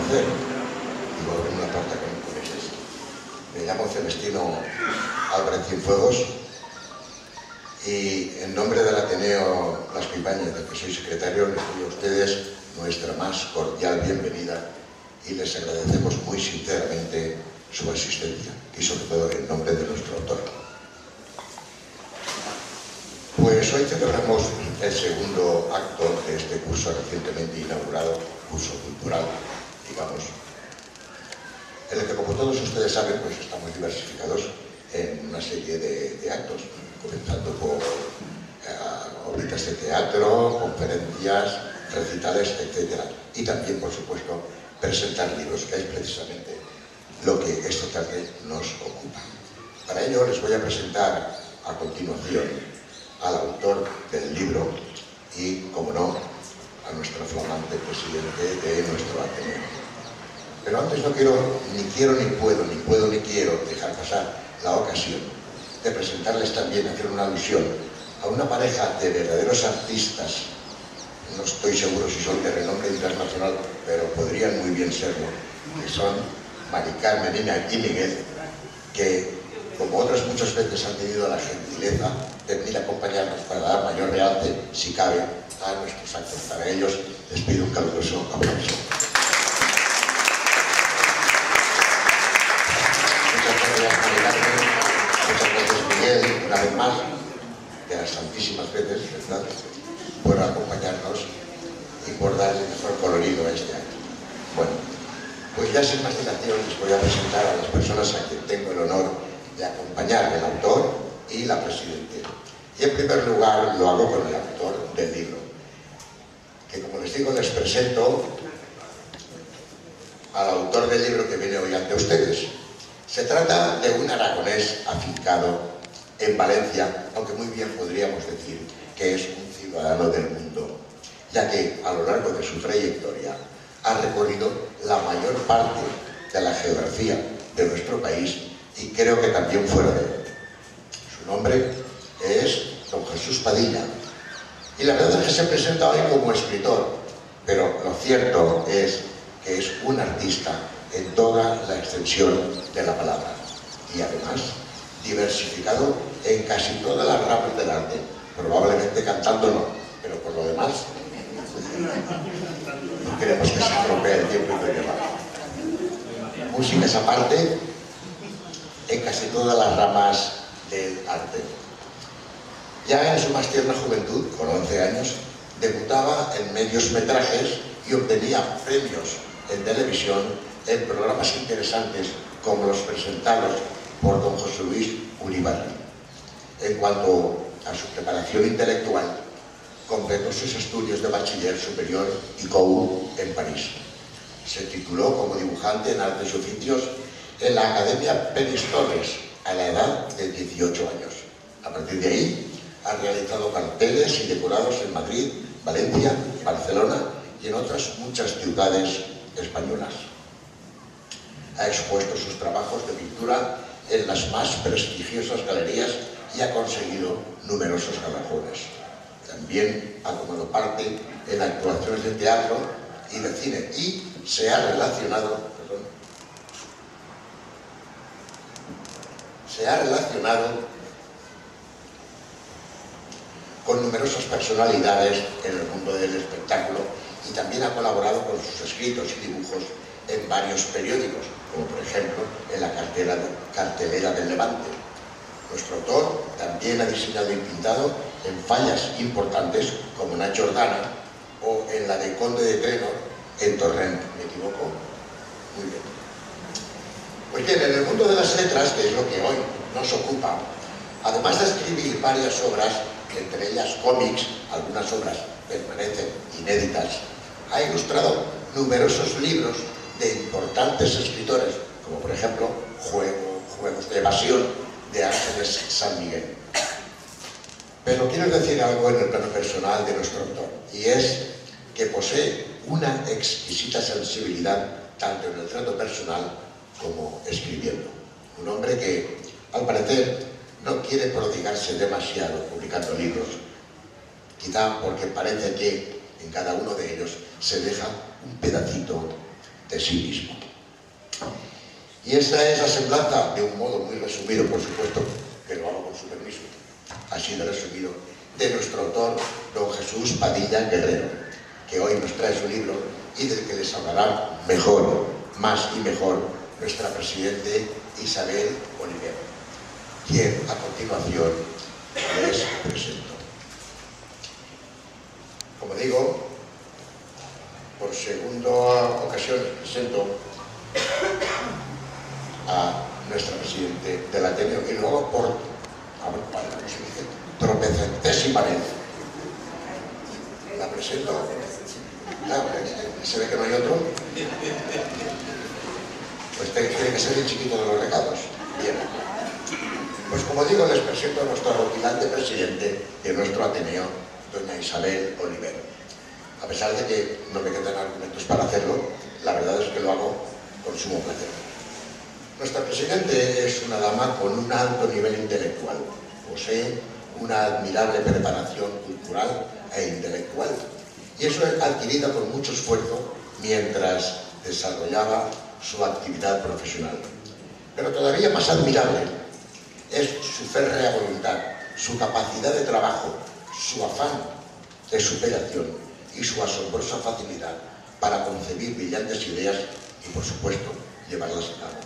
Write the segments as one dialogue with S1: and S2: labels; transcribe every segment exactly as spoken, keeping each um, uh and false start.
S1: conocer. Digo, en una torta que me conoces. Me llamo Celestino Álvarez Cienfuegos y en nombre del Ateneo Las Pipañas, del que soy secretario, les doy a ustedes nuestra más cordial bienvenida y les agradecemos muy sinceramente su asistencia y sobre todo en nombre de nuestro autor. Pues hoy celebramos el segundo acto de este curso recientemente inaugurado, curso cultural, digamos, en el que, como todos ustedes saben, pues estamos diversificados en una serie de, de actos, comenzando por eh, obras de teatro, conferencias, recitales, etcétera. Y también, por supuesto, presentar libros, que es precisamente lo que esta tarde nos ocupa. Para ello les voy a presentar a continuación al autor del libro y, como no, a nuestro flamante presidente de nuestro Ateneo. Pero antes no quiero, ni quiero ni puedo, ni puedo ni quiero dejar pasar la ocasión de presentarles también, hacer una alusión a una pareja de verdaderos artistas. No estoy seguro si son de renombre internacional, pero podrían muy bien serlo, que son Mari Carmen y Miguel, que, como otras muchas veces, han tenido la gentileza de venir a acompañarnos para dar mayor realce, si cabe, a nuestros actos. Para ellos les pido un caluroso aplauso. Muchas gracias, Mari Carmen. Muchas gracias, Miguel, una vez más, de las santísimas veces, ¿verdad?, por acompañarnos y por darle mejor colorido a este acto. Bueno, pues ya sin más dilación les voy a presentar a las personas a quien tengo el honor de acompañar, el autor y la presidenta. Y en primer lugar lo hago con el autor del libro, que, como les digo, les presento al autor del libro que viene hoy ante ustedes. Se trata de un aragonés afincado en Valencia, aunque muy bien podríamos decir que es un ciudadano del mundo, ya que a lo largo de su trayectoria ha recorrido la mayor parte de la geografía de nuestro país y creo que también fuera de él. Su nombre es don Jesús Padilla y la verdad es que se presenta hoy como escritor, pero lo cierto es que es un artista en toda la extensión de la palabra y además diversificado en casi todas las ramas del arte, probablemente cantando no, pero por lo demás no queremos que se estropee el tiempo y lo lleva. Músicas aparte, en casi todas las ramas del arte. Ya en su más tierna juventud, con once años, debutaba en medios metrajes y obtenía premios en televisión en programas interesantes como los presentados por don José Luis Uribarri. En cuanto a su preparación intelectual, completó sus estudios de bachiller superior y C O U en París. Se tituló como dibujante en artes y oficios en la Academia Peris Torres a la edad de dieciocho años. A partir de ahí ha realizado carteles y decorados en Madrid, Valencia, Barcelona y en otras muchas ciudades españolas. Ha expuesto sus trabajos de pintura en las más prestigiosas galerías y ha conseguido numerosos galardones. También ha tomado parte en actuaciones de teatro y de cine y se ha relacionado, perdón, se ha relacionado con numerosas personalidades en el mundo del espectáculo y también ha colaborado con sus escritos y dibujos en varios periódicos, como por ejemplo en la cartera, cartelera del Levante. Nuestro autor también ha diseñado y pintado en fallas importantes como en Jordana o en la de Conde de Trenor en Torrent. ¿Me equivoco? Muy bien. Pues bien, en el mundo de las letras, que es lo que hoy nos ocupa, además de escribir varias obras, entre ellas cómics, algunas obras permanecen inéditas, ha ilustrado numerosos libros de importantes escritores, como por ejemplo Juego, Juegos de Evasión, de Ángeles San Miguel. Pero quiero decir algo en el plano personal de nuestro autor, y es que posee una exquisita sensibilidad tanto en el trato personal como escribiendo. Un hombre que, al parecer, no quiere prodigarse demasiado publicando libros, quizá porque parece que en cada uno de ellos se deja un pedacito de sí mismo. Y esta es la semblanza, de un modo muy resumido, por supuesto, que lo hago con su permiso, así de resumido, de nuestro autor, don Jesús Padilla Guerrero, que hoy nos trae su libro y del que les hablará mejor, más y mejor, nuestra presidente Isabel Oliver, quien a continuación les presento. Como digo, por segunda ocasión les presento a nuestra presidente del Ateneo y luego por, a ver, vale, ¿cómo se dice? Tropecentésima vez. La presento. Claro, se ve que no hay otro. Pues tiene que ser el chiquito de los recados. Bien. Pues como digo, les presento a nuestro rutilante presidente de nuestro Ateneo, doña Isabel Oliver. A pesar de que no me quedan argumentos para hacerlo, la verdad es que lo hago con sumo placer. Nuestra presidente es una dama con un alto nivel intelectual. Posee una admirable preparación cultural e intelectual. Y eso es adquirida con mucho esfuerzo mientras desarrollaba su actividad profesional. Pero todavía más admirable es su férrea voluntad, su capacidad de trabajo, su afán de superación y su asombrosa facilidad para concebir brillantes ideas y, por supuesto, llevarlas a cabo.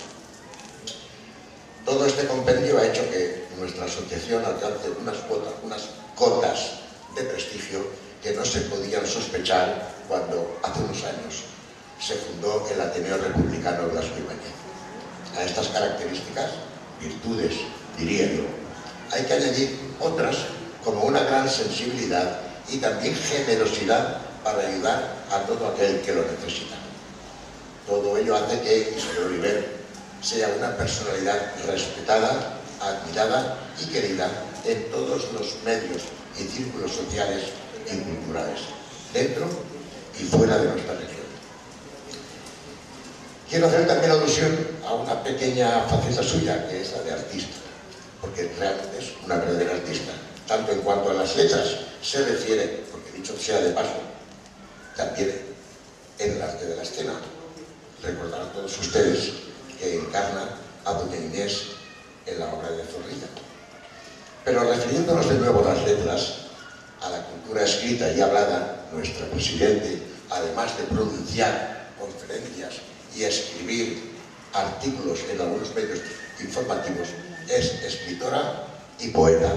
S1: Todo este compendio ha hecho que nuestra asociación alcance unas cotas, unas cotas de prestigio que no se podían sospechar cuando, hace unos años, se fundó el Ateneo Republicano Blasco Ibáñez. A estas características, virtudes, diría yo, hay que añadir otras como una gran sensibilidad y también generosidad para ayudar a todo aquel que lo necesita. Todo ello hace que Isabel Oliver sea una personalidad respetada, admirada y querida en todos los medios y círculos sociales y culturales, dentro y fuera de nuestra región. Quiero hacer también alusión a una pequeña faceta suya, que es la de artista, porque realmente es una verdadera artista, tanto en cuanto a las letras se refiere, porque dicho sea de paso, también en el arte de la escena. Recordarán todos ustedes que encarna a doña Inés en la obra de Zorrilla. Pero refiriéndonos de nuevo a las letras, a la cultura escrita y hablada, nuestra presidente, además de pronunciar conferencias y escribir artículos en algunos medios informativos, es escritora y poeta.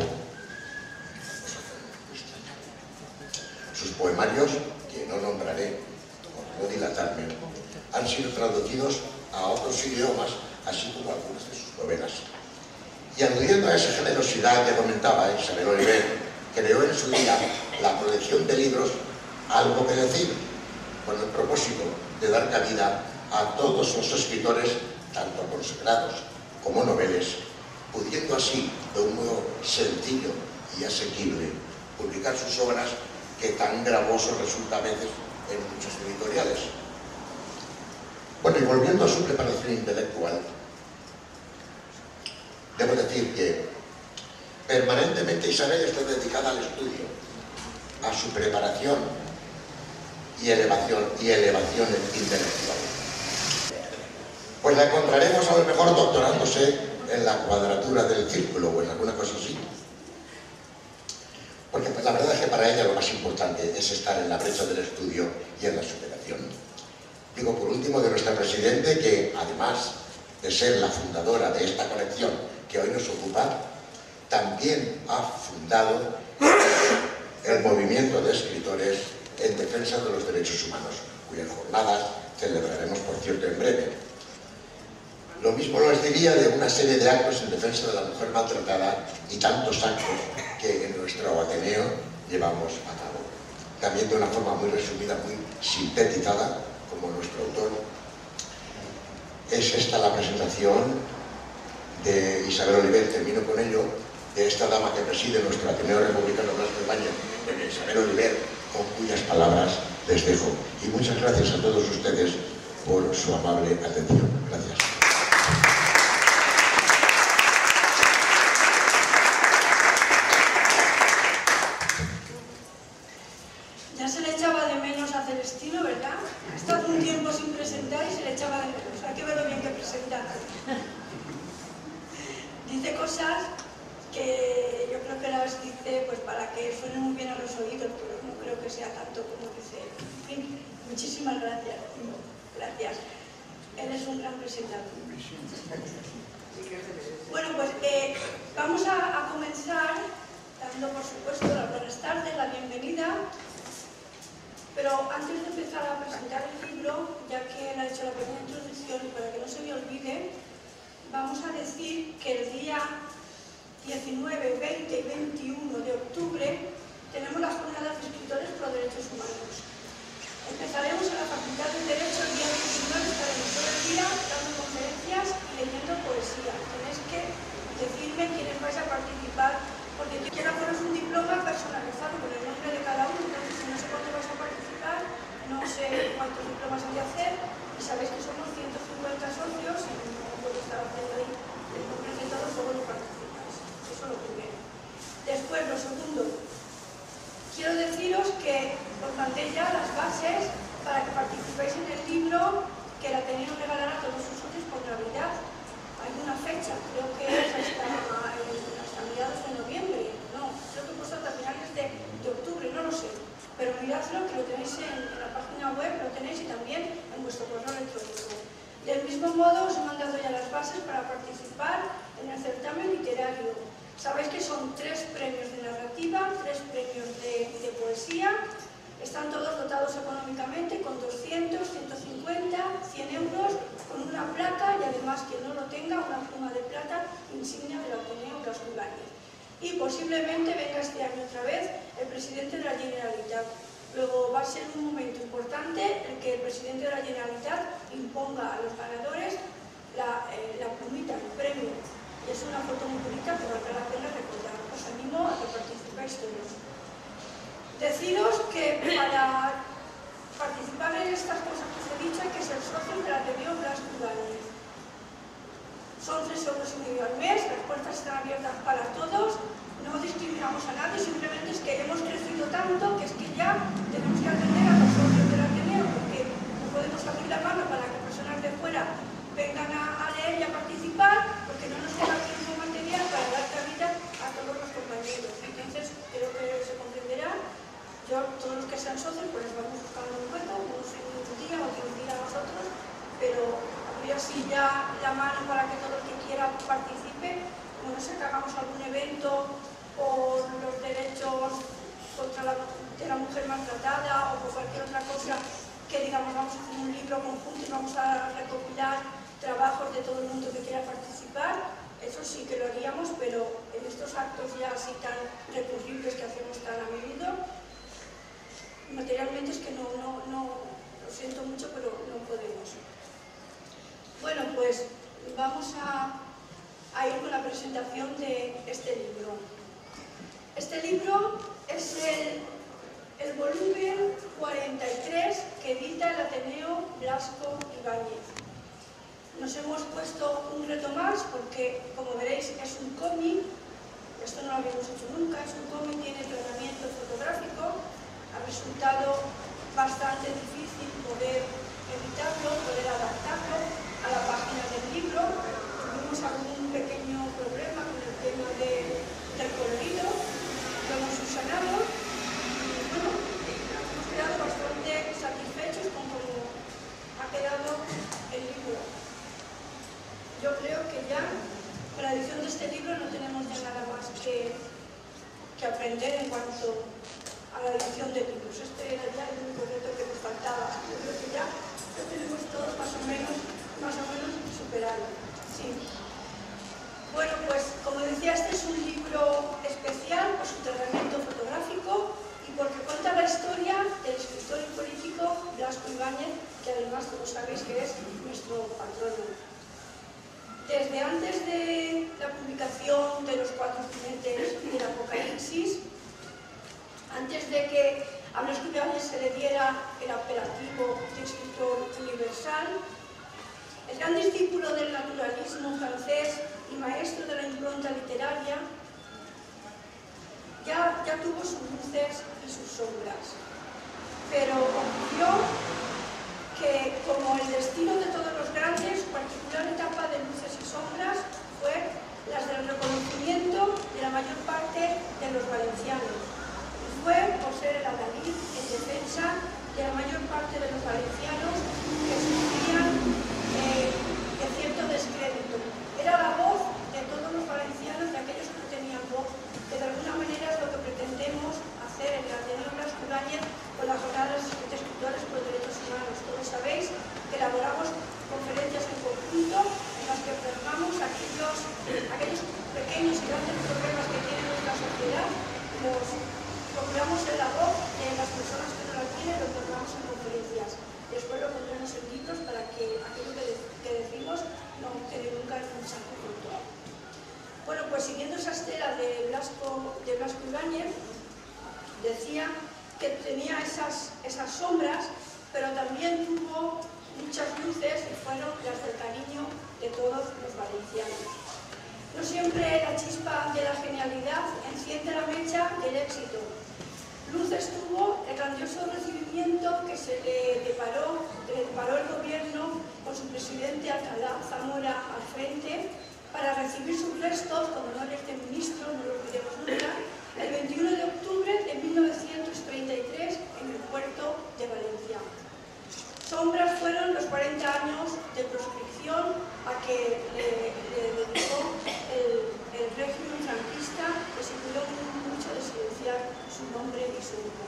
S1: Sus poemarios, que no nombraré por no dilatarme, han sido traducidos a otros idiomas, así como algunas de sus novelas. Y aludiendo a esa generosidad que comentaba Isabel Oliver, creó en su día la colección de libros Algo que decir, con el propósito de dar cabida a todos los escritores, tanto consagrados como noveles, pudiendo así, de un modo sencillo y asequible, publicar sus obras que tan gravoso resulta a veces en muchos editoriales. Bueno, y volviendo a su preparación intelectual, debo decir que permanentemente Isabel está dedicada al estudio, a su preparación y elevación, y elevación intelectual. Pues la encontraremos a lo mejor doctorándose en la cuadratura del círculo o en alguna cosa así. Porque pues, la verdad es que para ella lo más importante es estar en la brecha del estudio y en la superación. Digo, por último, de nuestra presidente, que además de ser la fundadora de esta colección que hoy nos ocupa, también ha fundado el movimiento de escritores en defensa de los derechos humanos, cuyas jornadas celebraremos, por cierto, en breve. Lo mismo les diría de una serie de actos en defensa de la mujer maltratada y tantos actos que en nuestro Ateneo llevamos a cabo. También de una forma muy resumida, muy sintetizada, como nuestro autor. Es esta la presentación de Isabel Oliver, termino con ello, de esta dama que preside nuestro Ateneo Republicano Blasco Ibáñez, de Isabel Oliver, con cuyas palabras les dejo. Y muchas gracias a todos ustedes por su amable atención. Gracias.
S2: Ya se le echaba de menos a Celestino, ¿verdad? Ha estado un tiempo sin presentarse. que sea tanto como dice él. En fin, muchísimas gracias. Gracias. Él es un gran presentador. Bueno, pues eh, vamos a, a comenzar dando, por supuesto, las buenas tardes, la bienvenida. Pero antes de empezar a presentar el libro, ya que él ha hecho la pequeña introducción y para que no se me olvide, vamos a decir que el día diecinueve, veinte y veintiuno de octubre tenemos las jornadas de escritores por los derechos humanos. Empezaremos en la Facultad de Derecho el día veintinueve, estaremos todo el día dando conferencias y leyendo poesía. Tenéis que decirme quiénes vais a participar, porque yo quiero haceros un diploma personalizado con el nombre de cada uno, entonces si no sé cuándo vais a participar, no sé cuántos diplomas hay que hacer, y sabéis que somos ciento cincuenta socios y no puedo estar haciendo ahí el nombre de todos, luego no participáis. Eso es lo primero. Después, lo segundo, quiero deciros que os mandé ya las bases para que participéis en el libro que la Ateneo regalará a todos sus socios por Navidad. Hay una fecha, creo que es hasta, hasta mediados de noviembre, no, creo que pues hasta finales de, de octubre, no lo sé. Pero miradlo, que lo tenéis en, en la página web, lo tenéis y también en vuestro correo electrónico. Del mismo modo, os he mandado ya las bases para participar en el certamen literario. Sabéis que son tres premios de narrativa, tres premios de, de poesía. Están todos dotados económicamente con doscientos, ciento cincuenta, cien euros, con una placa y además quien no lo tenga, una pluma de plata insignia del Ateneo Blas Ibáñez. Y posiblemente venga este año otra vez el presidente de la Generalitat. Luego va a ser un momento importante el que el presidente de la Generalitat imponga a los ganadores la, eh, la plumita, el premio. Y es una foto muy bonita que valdrá la pena recordar. Os animo a que participéis todos. Deciros que para participar en estas cosas que os he dicho hay que ser socio del Ateneo Blas Ibáñez. Son tres euros y medio al mes, las puertas están abiertas para todos, no discriminamos a nadie, simplemente es que hemos crecido tanto que es que ya tenemos que atender a los socios del Ateneo, porque no podemos abrir la mano para que personas de fuera vengan a, a leer y a participar, porque no nos queda tiempo material para dar cabida a todos los compañeros. Entonces, creo que se comprenderá. Yo, todos los que sean socios, pues les vamos buscando un hueco, unos en un día, otros un día a nosotros, pero abrir así ya la mano para que todo el que quiera participe. No sé, que hagamos algún evento por los derechos contra la, de la mujer maltratada o por cualquier otra cosa que digamos vamos a hacer un libro conjunto y vamos a recopilar trabajos de todo el mundo que quiera participar. Eso sí que lo haríamos, pero en estos actos ya así tan recurribles que hacemos tan a menudo, materialmente es que no, no, no, lo siento mucho, pero no podemos. Bueno, pues vamos a, a ir con la presentación de este libro. Este libro es el, el volumen cuarenta y tres que edita el Ateneo Blas Ibáñez. Nos hemos puesto un reto más porque, como veréis, es un cómic. Esto no lo habíamos hecho nunca, es un cómic, tiene tratamiento fotográfico. Ha resultado bastante difícil poder editarlo, poder adaptarlo a la página del libro. Tuvimos algún pequeño problema con el tema de, del colorido, lo hemos subsanado y bueno, hemos quedado bastante satisfechos con cómo ha quedado el libro. Yo creo que ya con la edición de este libro no tenemos ya nada más que, que aprender en cuanto a la edición de libros. Este era ya el único reto que nos faltaba. Yo creo que ya lo tenemos todos más o menos, más o menos superado. Sí. Bueno, pues como decía, este es un libro especial por su tratamiento fotográfico y porque cuenta la historia del escritor y político Blas Ibáñez, que además todos sabéis que es nuestro patrono. Desde antes de la publicación de Los Cuatro Jinetes del Apocalipsis, antes de que a Blas Ibáñez se le diera el apelativo de escritor universal, el gran discípulo del naturalismo francés y maestro de la impronta literaria ya, ya tuvo sus luces y sus sombras. Pero ocurrió que, como el destino de todos los grandes, su particular etapa de luces y sombras fue las del reconocimiento de la mayor parte de los valencianos. Fue por ser el adalid en que tenía esas, esas sombras, pero también tuvo muchas luces y fueron las del cariño de todos los valencianos. No siempre la chispa de la genialidad enciende la mecha del éxito. Luces tuvo el grandioso recibimiento que se le deparó, le deparó el gobierno con su presidente Alcalá Zamora al frente para recibir sus restos con honores de ministro, no lo olvidemos nunca, el veintiuno de octubre de mil novecientos treinta y tres en el puerto de Valencia. Sombras fueron los cuarenta años de proscripción a que le, le dedicó el, el régimen franquista, que se cuidó mucho de silenciar su nombre y su nombre.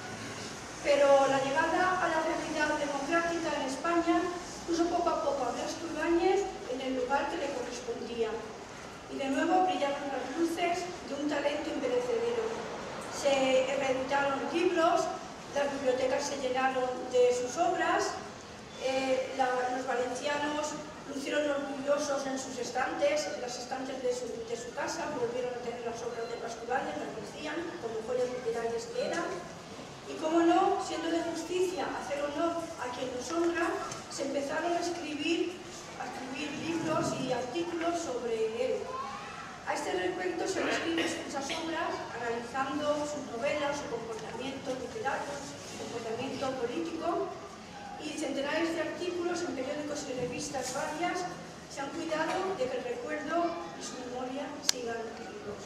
S2: Pero la llegada a la realidad democrática en España puso poco a poco a Blasco Ibáñez en el lugar que le correspondía. Y de nuevo brillaron las luces de un talento imperecedero. Se reeditaron libros, las bibliotecas se llenaron de sus obras, eh, la, los valencianos lucieron orgullosos en sus estantes, en las estantes de su, de su casa, volvieron a tener las obras de Blasco Ibáñez, las lucían como joyas literarias que eran. Y como no, siendo de justicia hacer honor a quien nos honra, se empezaron a escribir, a escribir libros y artículos sobre él. A este respecto se han escrito muchas obras analizando sus novelas, su comportamiento literario, su comportamiento político, y centenares de artículos en periódicos y revistas varias se han cuidado de que el recuerdo y su memoria sigan vivos.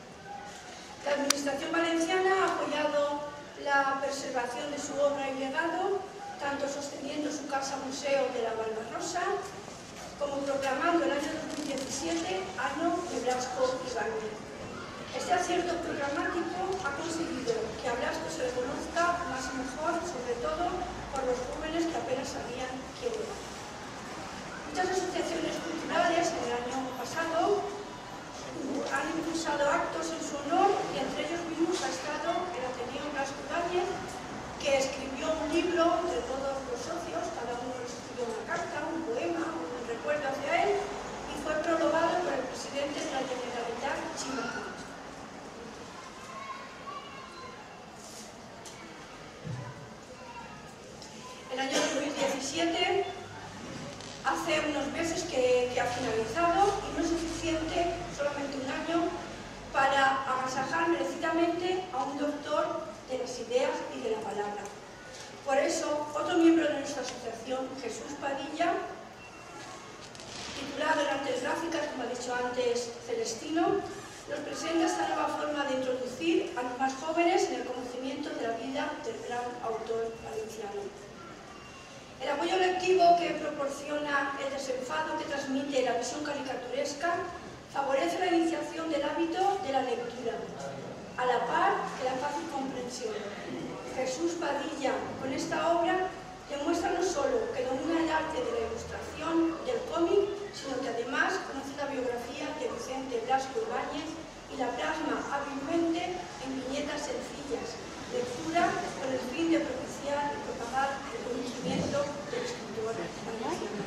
S2: La Administración valenciana ha apoyado la preservación de su obra y legado, tanto sosteniendo su casa-museo de la Barbarossa, como proclamando el año dos mil diecisiete Año de Blasco Ibáñez. Este acierto programático ha conseguido que a Blasco se le conozca más y mejor, sobre todo por los jóvenes que apenas sabían quién era. Muchas asociaciones culturales en el año pasado han impulsado actos en su honor y entre ellos mismos ha estado el Ateneo Blasco Ibáñez, que escribió un libro entre todos los socios, cada uno les escribió una carta, un poema, un recuerdo hacia él, y fue prologado por el presidente de la Generalitat, Ximo Puig. El año dos mil diecisiete, hace unos meses que, que ha finalizado, y no es suficiente solamente un año para agasajar merecidamente a un doctor de las ideas y de la palabra. Por eso, otro miembro de nuestra asociación, Jesús Padilla, titulado en Artes Gráficas, como ha dicho antes Celestino, nos presenta esta nueva forma de introducir a los más jóvenes en el conocimiento de la vida del gran autor valenciano. El apoyo lectivo que proporciona el desenfado que transmite la visión caricaturesca favorece la iniciación del hábito de la lectura, a la par que la fácil comprensión. Jesús Padilla, con esta obra, demuestra no solo que domina el arte de la ilustración del cómic, sino que además conoce la biografía de Vicente Blasco Ibáñez y la plasma hábilmente en viñetas sencillas, lectura con el fin de propiciar y propagar el conocimiento del escritor valenciano.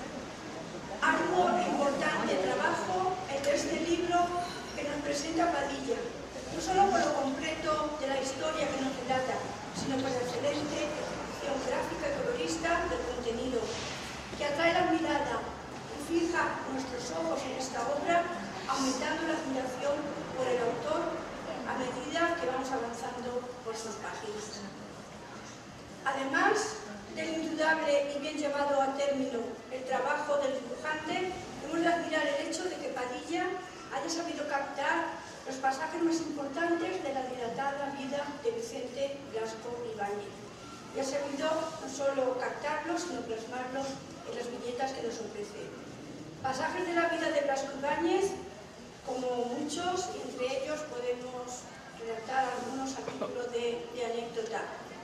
S2: Arduo e importante trabajo el de este libro que nos presenta Padilla, no solo por lo completo de la historia que nos relata, sino por la excelente ejecución gráfica y colorista del contenido, que atrae la mirada y fija nuestros ojos en esta obra, aumentando la admiración por el autor a medida que vamos avanzando por sus páginas. Además del indudable y bien llevado a término el trabajo del dibujante, hemos de admirar el hecho de que Padilla haya sabido captar los pasajes más importantes de la dilatada vida de Vicente Blasco Ibáñez. Y ha sabido no solo captarlos, sino plasmarlos en las viñetas que nos ofrece. Pasajes de la vida de Blasco Ibáñez, como muchos, y entre ellos podemos redactar algunos a título de, de anécdota.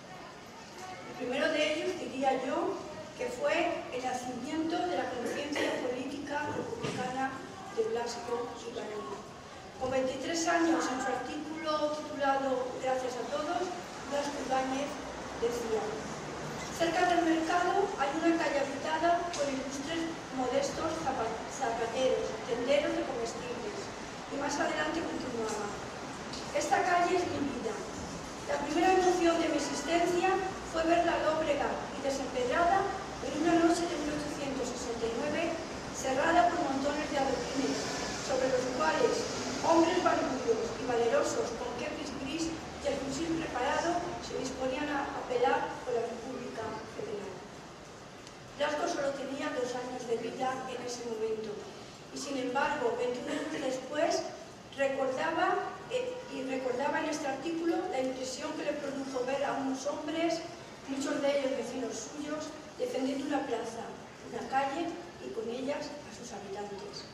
S2: El primero de ellos, diría yo, que fue el nacimiento de la conciencia política republicana de Blasco Ibáñez. Con veintitrés años, en su artículo titulado Gracias a todos, Blasco Ibáñez decía: cerca del mercado hay una calle habitada por ilustres modestos zapateros, tenderos de comestibles. Y más adelante continuaba: esta calle es mi vida. La primera emoción de mi existencia fue verla lóbrega y desempedrada en una noche de mil ochocientos sesenta y nueve, cerrada por montones de adoquines, sobre los cuales hombres barbudos y valerosos con kepis gris y el fusil preparado se disponían a apelar por la República Federal. Blasco solo tenía dos años de vida en ese momento y, sin embargo, veintiún años después, recordaba, eh, y recordaba en este artículo la impresión que le produjo ver a unos hombres, muchos de ellos vecinos suyos, defendiendo una plaza, una calle y con ellas a sus habitantes.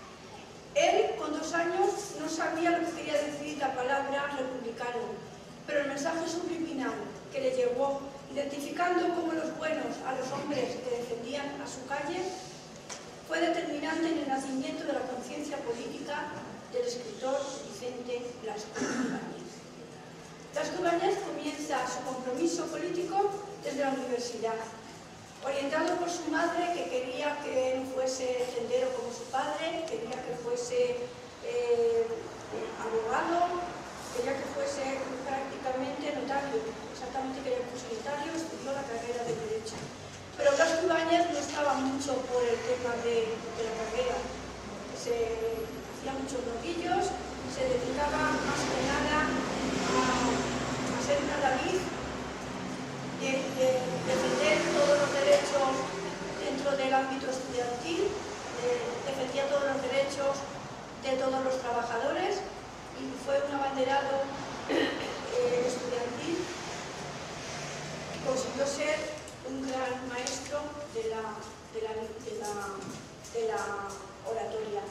S2: Él, con dos años, no sabía lo que quería decir la palabra republicano, pero el mensaje subliminal que le llegó, identificando como los buenos a los hombres que defendían a su calle, fue determinante en el nacimiento de la conciencia política del escritor Vicente Blasco Ibáñez. Blasco Ibáñez comienza su compromiso político desde la universidad, orientado por su madre, que quería que él fuese tendero como su padre, quería que fuese eh, abogado, quería que fuese prácticamente notario, exactamente quería que fuese notario, estudió la carrera de Derecho. Pero Blasco Ibáñez no estaba mucho por el tema de, de la carrera, se hacía muchos loquillos, se dedicaba más que nada a, a ser una David, de, de defender todos los derechos dentro del ámbito estudiantil, de, defendía todos los derechos de todos los trabajadores y fue un abanderado eh, estudiantil y consiguió ser un gran maestro de la, de la, de la, de la oratoria.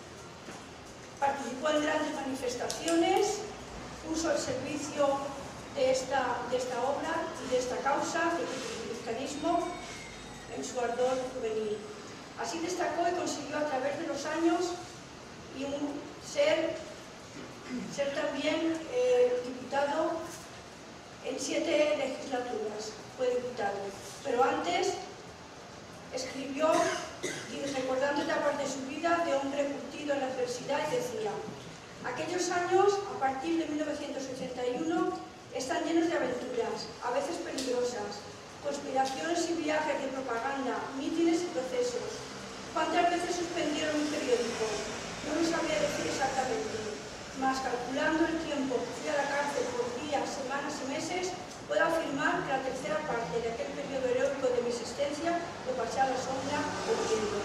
S2: Participó en grandes manifestaciones, puso al servicio de esta, de esta obra y de esta causa del republicanismo en su ardor juvenil. Así destacó y consiguió a través de los años y un, ser, ser también eh, diputado en siete legislaturas, fue diputado. Pero antes escribió, y recordando etapas de su vida de hombre curtido en la adversidad, y decía: aquellos años, a partir de mil novecientos ochenta y uno, están llenos de aventuras, a veces peligrosas, conspiraciones y viajes de propaganda, mítines y procesos. ¿Cuántas veces suspendieron un periódico? No lo sabría decir exactamente, mas calculando el tiempo que fui a la cárcel por días, semanas y meses, puedo afirmar que la tercera parte de aquel periodo heroico de mi existencia lo pasé a la sombra huyendo.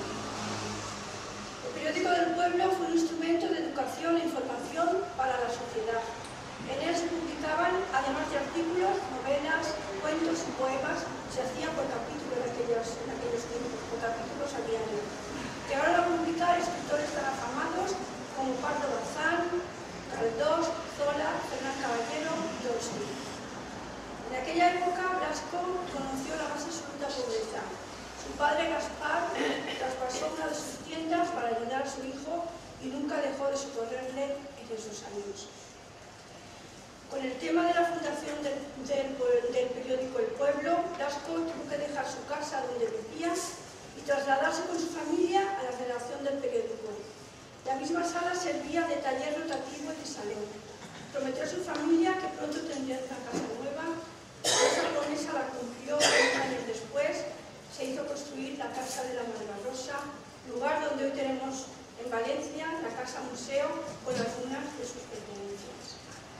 S2: El periódico del pueblo fue un instrumento de educación e información para la sociedad. En él se publicaban, además de artículos, novelas, cuentos y poemas, se hacían por capítulos en aquellos, en aquellos tiempos, por capítulos a diario. Llegaron a publicar escritores tan afamados como Pardo Bazán, Caldós, Zola, Fernán Caballero y Tolstoy. En aquella época, Blasco conoció la más absoluta pobreza. Su padre, Gaspar, traspasó una de sus tiendas para ayudar a su hijo y nunca dejó de socorrerle en esos años. Con el tema de la fundación del, del, del periódico El Pueblo, Blasco tuvo que dejar su casa donde vivía y trasladarse con su familia a la redacción del periódico. La misma sala servía de taller rotativo y de salón. Prometió a su familia que pronto tendría una casa nueva. Esa promesa la cumplió unos años después. Se hizo construir la Casa de la Malvarrosa, lugar donde hoy tenemos en Valencia la Casa Museo con algunas de sus pertenencias.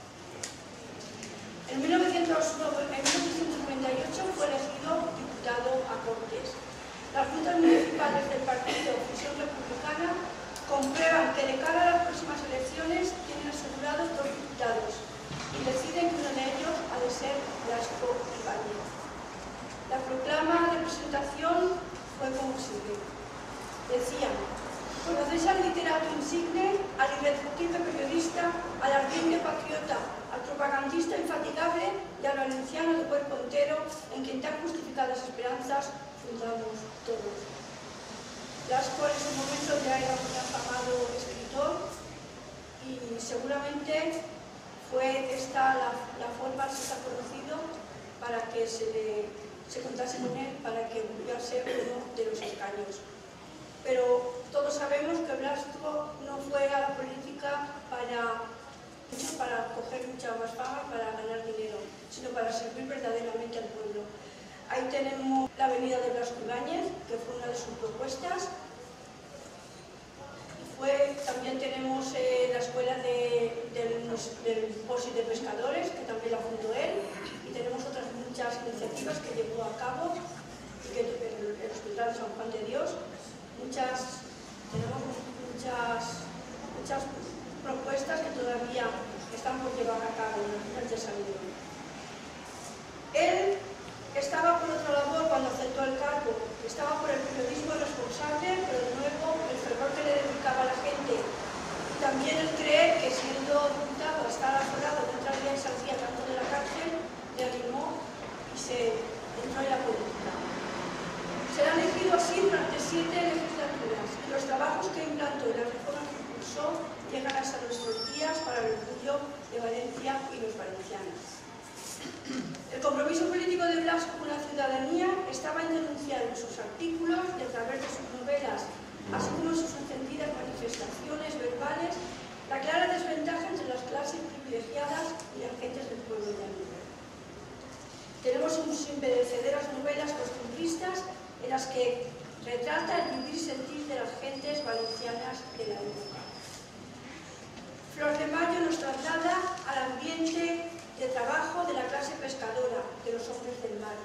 S2: En mil novecientos noventa y ocho fue elegido diputado a Cortes. Las juntas municipales del partido Fusión Republicana comprueban que de cara a las próximas elecciones tienen asegurados dos diputados y deciden que uno de ellos ha de ser Blasco Ibáñez. La proclama de presentación fue como sigue. Decían: conocéis al literato insigne, al irreductible periodista, al ardiente patriota, al propagandista infatigable y al valenciano de cuerpo entero, en quien tan justificadas esperanzas fundamos todos. Blasco en ese momento ya era un afamado escritor y seguramente fue esta la, la forma que se ha conocido para que se, le, se contase con él, para que volviera a ser uno de los escaños. Pero todos sabemos que Blasco no fue a la política para para coger mucha más fama, para ganar dinero, sino para servir verdaderamente al pueblo. Ahí tenemos la avenida de Blasco Ibáñez, que fue una de sus propuestas. Y fue, también tenemos eh, la escuela de, del, del Posi de Pescadores, que también la fundó él. Y tenemos otras muchas iniciativas que llevó a cabo, y que el, el Hospital San Juan de Dios. Muchas, tenemos muchas, muchas propuestas que todavía están por llevar a cabo en el desarrollo. Él estaba por otra labor cuando aceptó el cargo, estaba por el periodismo responsable, pero de nuevo el fervor que le dedicaba a la gente y también el creer que siendo diputado, estar aforado, no entraría en Sanzía tanto de la cárcel, le animó y se entró en la política. Será elegido así durante siete legislaturas y los trabajos que implantó y las reformas que impulsó llegan hasta nuestros días para el orgullo de Valencia y los valencianos. El compromiso político de Blasco con la ciudadanía estaba en denunciar en sus artículos y a través de sus novelas, así como en sus encendidas manifestaciones verbales, la clara desventaja entre las clases privilegiadas y las gentes del pueblo llano. Tenemos sus imperecederas novelas costumbristas en las que retrata el vivir y sentir de las gentes valencianas de la época. Flor de Mayo nos traslada al ambiente de trabajo de la clase pescadora, de los hombres del mar.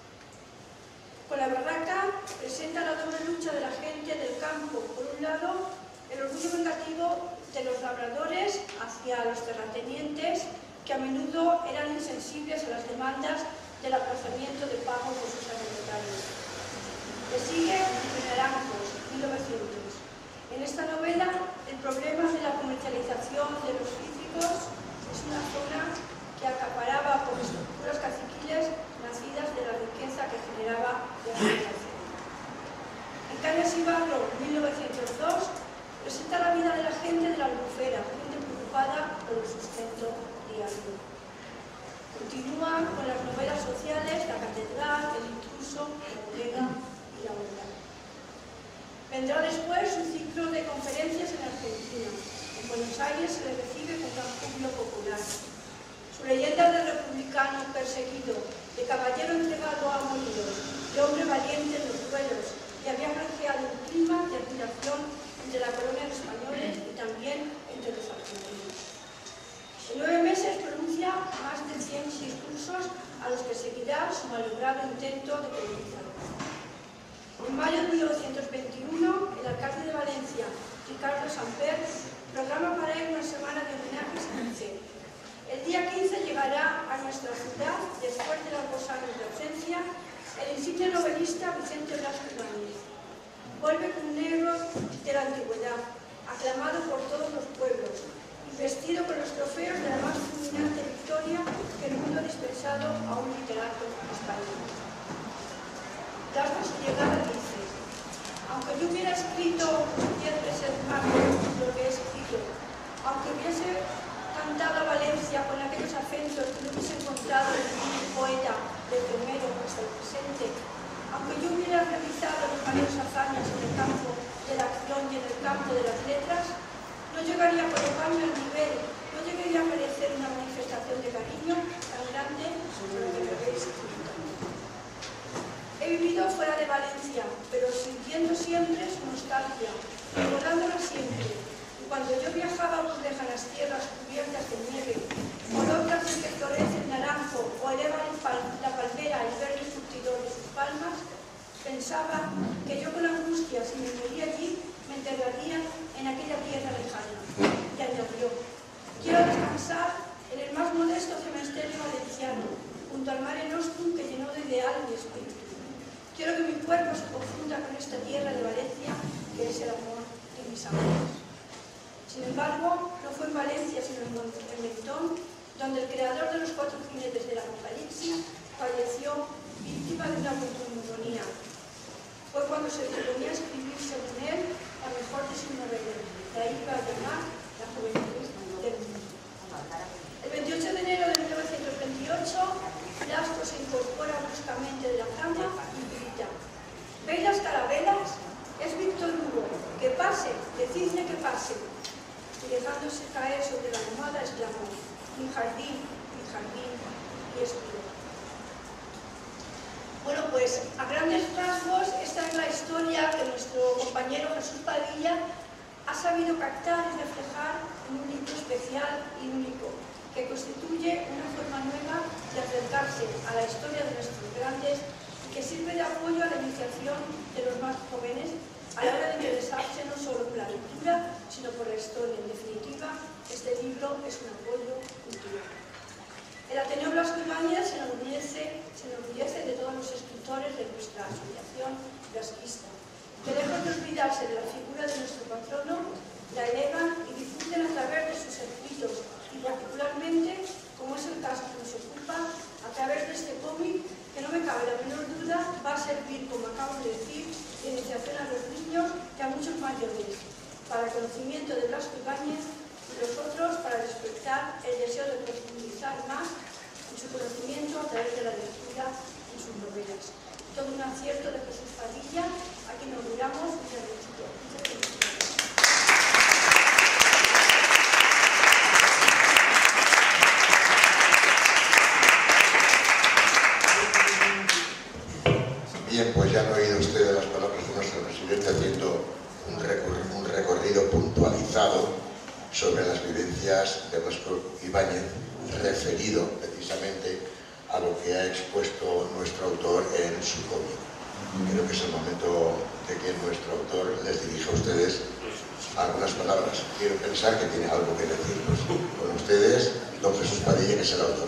S2: Con la barraca presenta la doble lucha de la gente del campo. Por un lado, el orgullo vengativo de los labradores hacia los terratenientes, que a menudo eran insensibles a las demandas del aplazamiento de pago de sus arrendatarios. Le sigue Naranjos, mil novecientos. En esta novela, el problema de la comercialización de los cítricos es una zona que acaparaba por estructuras caciquiles nacidas de la riqueza que generaba la civilización. En Cañas y Barro, mil novecientos dos, presenta la vida de la gente de la Albufera, gente preocupada por el sustento diario. Continúa con las novelas sociales, La Catedral, El Intruso, La Bodega y La Verdad. Vendrá después un ciclo de conferencias en Argentina. En Buenos Aires se le recibe con gran júbilo popular. Su leyenda de republicano perseguido, de caballero entregado a moridos, de hombre valiente en los duelos, que había granjeado un clima de admiración entre la colonia de españoles y también entre los argentinos. En nueve meses pronuncia más de cien discursos a los que seguirá su malogrado intento de colonizar. En mayo de mil novecientos veintiuno, el alcalde de Valencia, Ricardo Samper, programa para él una semana de homenajes y dice: el día quince llegará a nuestra ciudad, después de largos años de ausencia, el insigne novelista Vicente Blasco Ibáñez. Vuelve con un negro de la antigüedad, aclamado por todos los pueblos, vestido con los trofeos de la más fulminante victoria que el mundo ha dispensado a un literato español. Blasco su llegada dice: aunque yo hubiera escrito diez veces más de lo que he escrito, aunque hubiese cantado a Valencia con aquellos acentos que no hubiese encontrado en ningún poeta del primero hasta el presente, aunque yo hubiera realizado mis mayores hazañas en el campo de la acción y en el campo de las letras, no llegaría a colocarme al nivel, no llegaría a merecer una manifestación de cariño tan grande como la que me habéis escrito. He vivido fuera de Valencia, pero sintiendo siempre su nostalgia, recordándola siempre. Y cuando yo viajaba por lejanas tierras cubiertas de nieve, o otras en que florece el naranjo, o eleva la palmera el verde surtidor de sus palmas, pensaba que yo con angustia, si me moría allí, me enterraría en aquella tierra lejana. Y añadió: quiero descansar en el más modesto cementerio valenciano, junto al mare nostrum que llenó de ideal mi espíritu. Quiero que mi cuerpo se confunda con esta tierra de Valencia, que es el amor de mis amores. Sin embargo, no fue en Valencia, sino en Mentón, donde el creador de los cuatro jinetes del Apocalipsis falleció víctima de una neumonía. Fue cuando se disponía a escribir, según él, la mejor de sus novelas. De ahí iba a llamar La juventud del mundo. El veintiocho de enero de mil novecientos veintiocho, Blasco se incorpora bruscamente de la cama y grita: ¿veis las carabelas? Es Víctor Hugo. Que pase, decidme que pase. Y dejándose caer sobre la almohada, exclamó: mi jardín, mi jardín, y expiró. Bueno, pues a grandes rasgos esta es la historia que nuestro compañero Jesús Padilla ha sabido captar y reflejar en un libro especial y único, que constituye una forma nueva de acercarse a la historia de nuestros grandes y que sirve de apoyo a la iniciación de los más jóvenes a la hora de interesarse no solo por la lectura, sino por la historia. En definitiva, este libro es un apoyo cultural. El Ateneo Blasco Ibáñez se enorgullece, se enorgullece de todos los escritores de nuestra asociación blasquista, que lejos de olvidarse de la figura de nuestro patrono, la elevan y difunden a través de sus escritos y particularmente, como es el caso que nos ocupa, a través de este cómic que no me cabe la menor duda va a servir, como acabo de decir, de iniciación a los niños y a muchos mayores, para el conocimiento de Blasco Ibáñez y los otros para despertar el deseo de profundizar más en su conocimiento a través de la lectura en sus novelas. Todo un acierto de Jesús Padilla, a quien inauguramos muchas gracias.
S1: Bien, pues ya han oído ustedes las palabras de nuestro presidente haciendo un recorrido, un recorrido puntualizado sobre las vivencias de Blasco Ibáñez, referido precisamente a lo que ha expuesto nuestro autor en su cómic. Creo que es el momento de que nuestro autor les dirija a ustedes algunas palabras. Quiero pensar que tiene algo que decirnos. Con ustedes, don Jesús Padilla, que es el autor.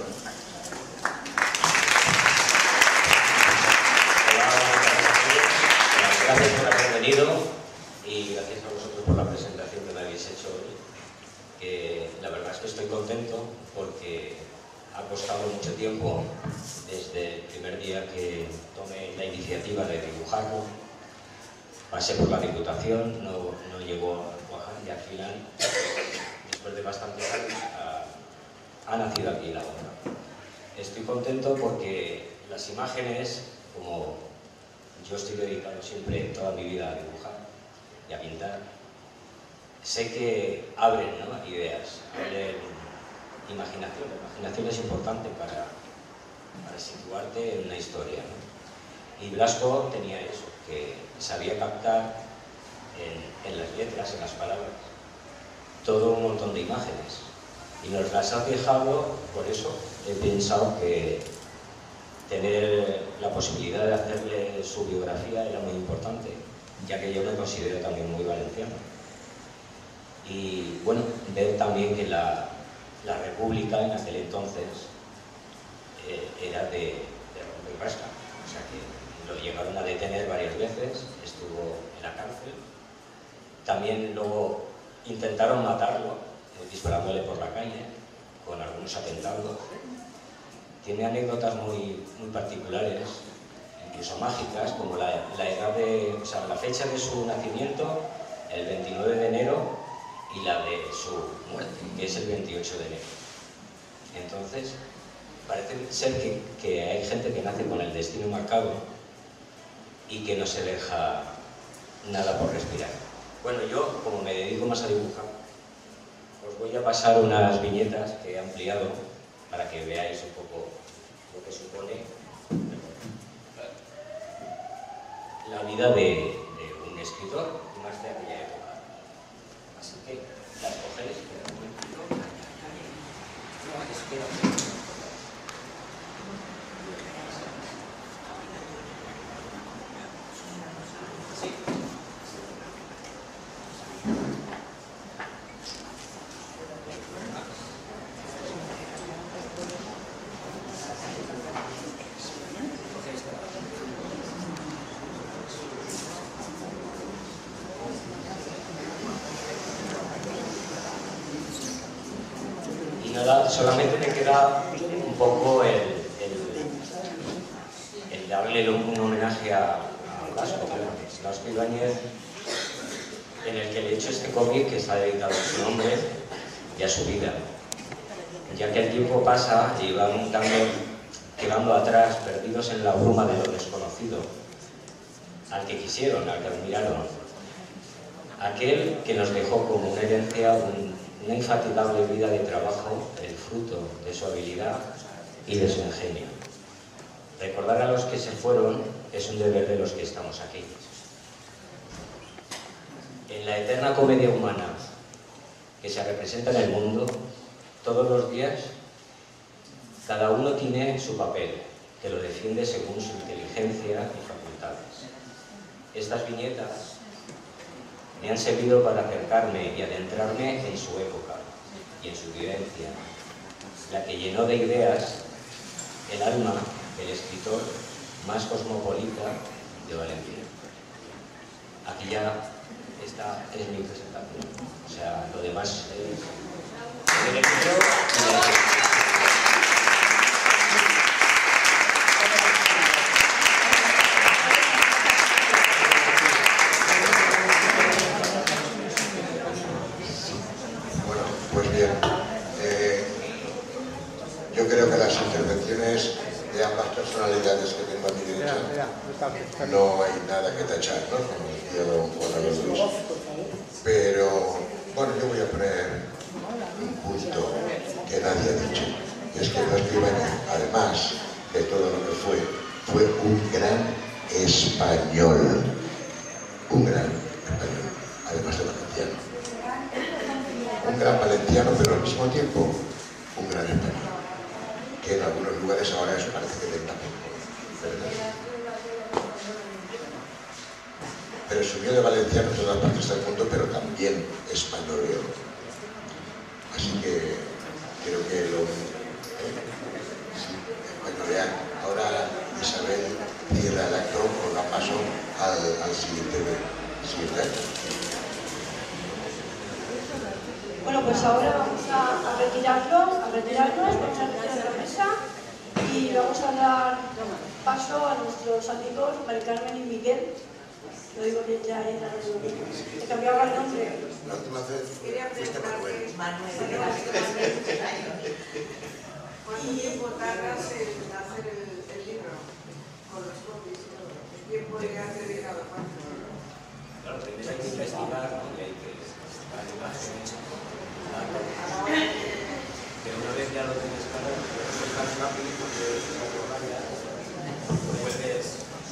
S3: Gracias por haber venido y gracias a vosotros por la presentación que me habéis hecho hoy. Que la verdad es que estoy contento porque ha costado mucho tiempo desde el primer día que tomé la iniciativa de dibujarlo. Pasé por la Diputación, no, no llegó a cuajar y al final, después de bastantes años, ha, ha nacido aquí la obra. Estoy contento porque las imágenes, como yo estoy dedicado siempre toda mi vida a dibujar y a pintar, sé que abren, ¿no?, ideas, abren imaginación. La imaginación es importante para, para situarte en una historia, ¿no? Y Blasco tenía eso, que sabía captar en, en las letras, en las palabras, todo un montón de imágenes. Y nos las ha dejado, por eso he pensado que tener la posibilidad de hacerle su biografía era muy importante, ya que yo me considero también muy valenciano. Y bueno, ver también que la, la República en aquel entonces eh, era de, de rompe y rasca, o sea que lo llegaron a detener varias veces, estuvo en la cárcel. También luego intentaron matarlo, eh, disparándole por la calle, con algunos atentados. Tiene anécdotas muy, muy particulares, incluso mágicas, como la, la edad de, o sea, la fecha de su nacimiento, el veintinueve de enero, y la de su muerte, que es el veintiocho de enero. Entonces, parece ser que, que hay gente que nace con el destino marcado y que no se deja nada por respirar. Bueno, yo, como me dedico más a dibujar, os voy a pasar unas viñetas que he ampliado para que veáis un poco lo que supone la vida de, de un escritor, y más de aquella época. Así que las cogéis, espera un momentito. No, espera. Nada, solamente me queda un poco el, el, el darle un homenaje a, a Blasco, Blasco Ibáñez, en el que le he hecho este cómic que está dedicado a su nombre y a su vida, ya que el tiempo pasa y van dando, quedando atrás, perdidos en la bruma de lo desconocido, al que quisieron, al que admiraron, aquel que nos dejó como una herencia un una infatigable vida de trabajo, el fruto de su habilidad y de su ingenio. Recordar a los que se fueron es un deber de los que estamos aquí. En la eterna comedia humana que se representa en el mundo, todos los días, cada uno tiene su papel, que lo defiende según su inteligencia y facultades. Estas viñetas me han servido para acercarme y adentrarme en su época y en su vivencia, la que llenó de ideas el alma del escritor más cosmopolita de Valencia. Aquí ya esta es mi presentación, o sea, lo demás es el libro y la...
S1: Pues bien, eh, yo creo que las intervenciones de ambas personalidades que tengo a mi derecha no hay nada que tachar, ¿no? Como decía don Juan Carlos Luis. Pero, bueno, yo voy a poner un punto que nadie ha dicho. Es que Luis Ibáñez, además de todo lo que fue, fue un gran español. Un gran español, además de valenciano. Un gran valenciano, pero al mismo tiempo un gran español, que en algunos lugares ahora eso parece que tenga poco, ¿verdad? Presumió de valenciano en todas partes del mundo, pero también españoleo. Así que creo que lo... Eh, sí, españolear. Ahora Isabel cierra el acto, o da paso al, al siguiente, siguiente acto.
S2: Bueno, pues ahora vamos a, a retirarlo, a retirarnos, vamos a retirar la mesa y vamos a dar paso a nuestros amigos Mari Carmen y Miguel. Lo digo bien ya, ¿eh? Te cambiaba el nombre.
S1: La última vez
S4: quería
S1: fuiste
S4: preguntar
S1: Manuel.
S4: ¿Cuánto tiempo tardas en hacer el, el libro con los copies y todo? ¿Qué tiempo le has dedicado?
S3: Claro, primero hay que investigar, ¿no? Y hay que buscar imágenes, que una vez ya lo tienes claro, es más rápido porque es cuatro rayas, puedes...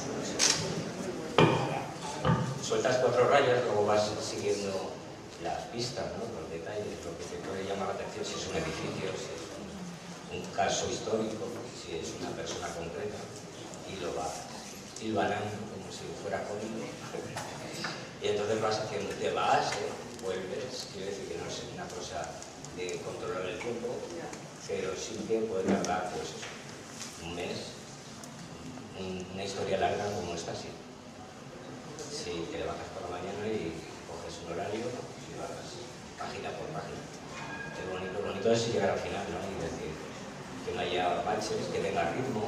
S3: Sueltas cuatro rayas, luego vas siguiendo las pistas, ¿no? Los detalles, lo que te puede llamar la atención, si es un edificio, si es un caso histórico, si es una persona concreta, y lo vas hilvanando como si fuera código. Y entonces vas haciendo, te vas, ¿eh? Vuelves, quiere decir que no es una cosa de controlar el tiempo, pero sí que puede tardar, pues eso, un mes, una historia larga como esta, sí. Si te levantas por la mañana y coges un horario y vas página por página. Es bonito, lo bonito es llegar al final, ¿no? Y decir que no haya baches, que tenga ritmo.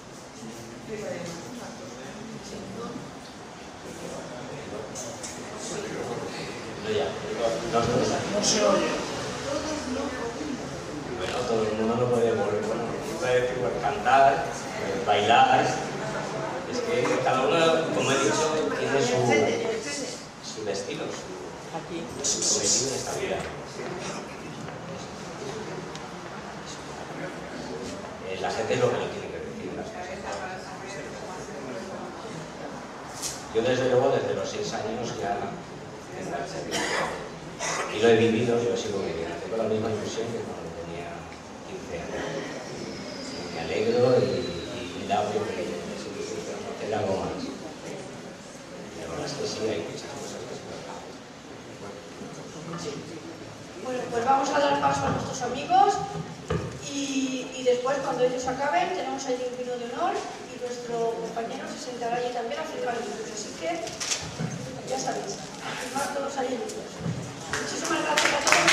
S3: No, ya, no, no, no se oye. Bueno, todo el mundo no puede volver, bueno, puede decir, bueno, cantar, bailar. Es que cada uno, como he dicho, tiene su, su destino, su, su objetivo en esta vida. Eh, la gente es lo que no tiene que decir las cosas. Yo desde luego, desde los seis años ya y lo he vivido y lo sigo viviendo. Tengo la misma ilusión que cuando tenía quince años. Me alegro y, y la abro que hacer algo más. La verdad es que sí, hay muchas cosas que se sí.
S2: Bueno, pues vamos a dar paso a nuestros amigos y, y después, cuando ellos acaben, tenemos allí un vino de honor y nuestro compañero se sentará allí también a firmar libros. Así que, ya sabéis, a firmar todos allí libros. Muchísimas gracias a todos.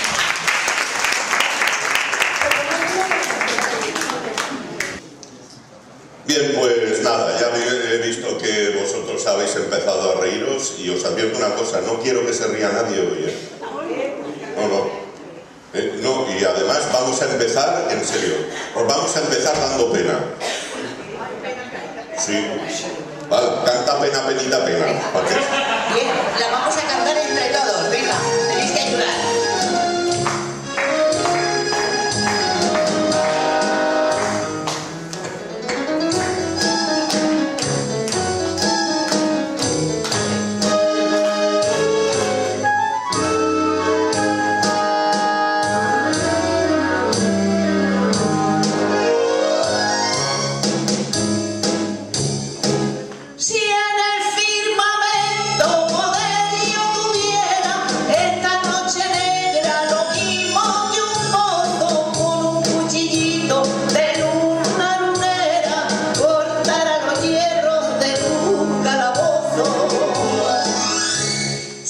S5: Bien, pues nada, ya he visto que vosotros habéis empezado a reíros y os advierto una cosa, no quiero que se ría nadie hoy, ¿eh? No, no. Eh, no, y además vamos a empezar, en serio, os vamos a empezar dando pena. Sí. Vale, canta pena, penita, pena. ¿Vale?
S6: Bien, la vamos a cantar entre todos, venga, tenéis que ayudar.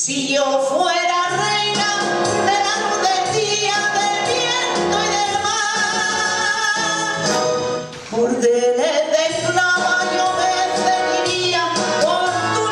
S6: Si yo fuera reina de la luz del día, del viento y del mar, bordeles de esclava yo me ceñiría por tu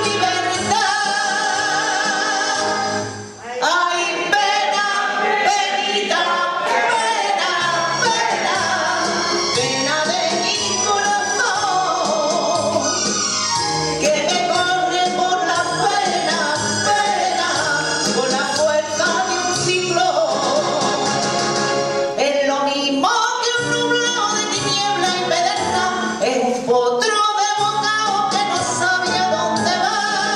S6: libertad. Ay, pena, penita, pena, pena, pena de mi corazón, que me corre por la pena, pena, con la fuerza de un ciclón. Es lo mismo que un nublado de tiniebla y pedernal, es un potro de bocao que no sabe a dónde va.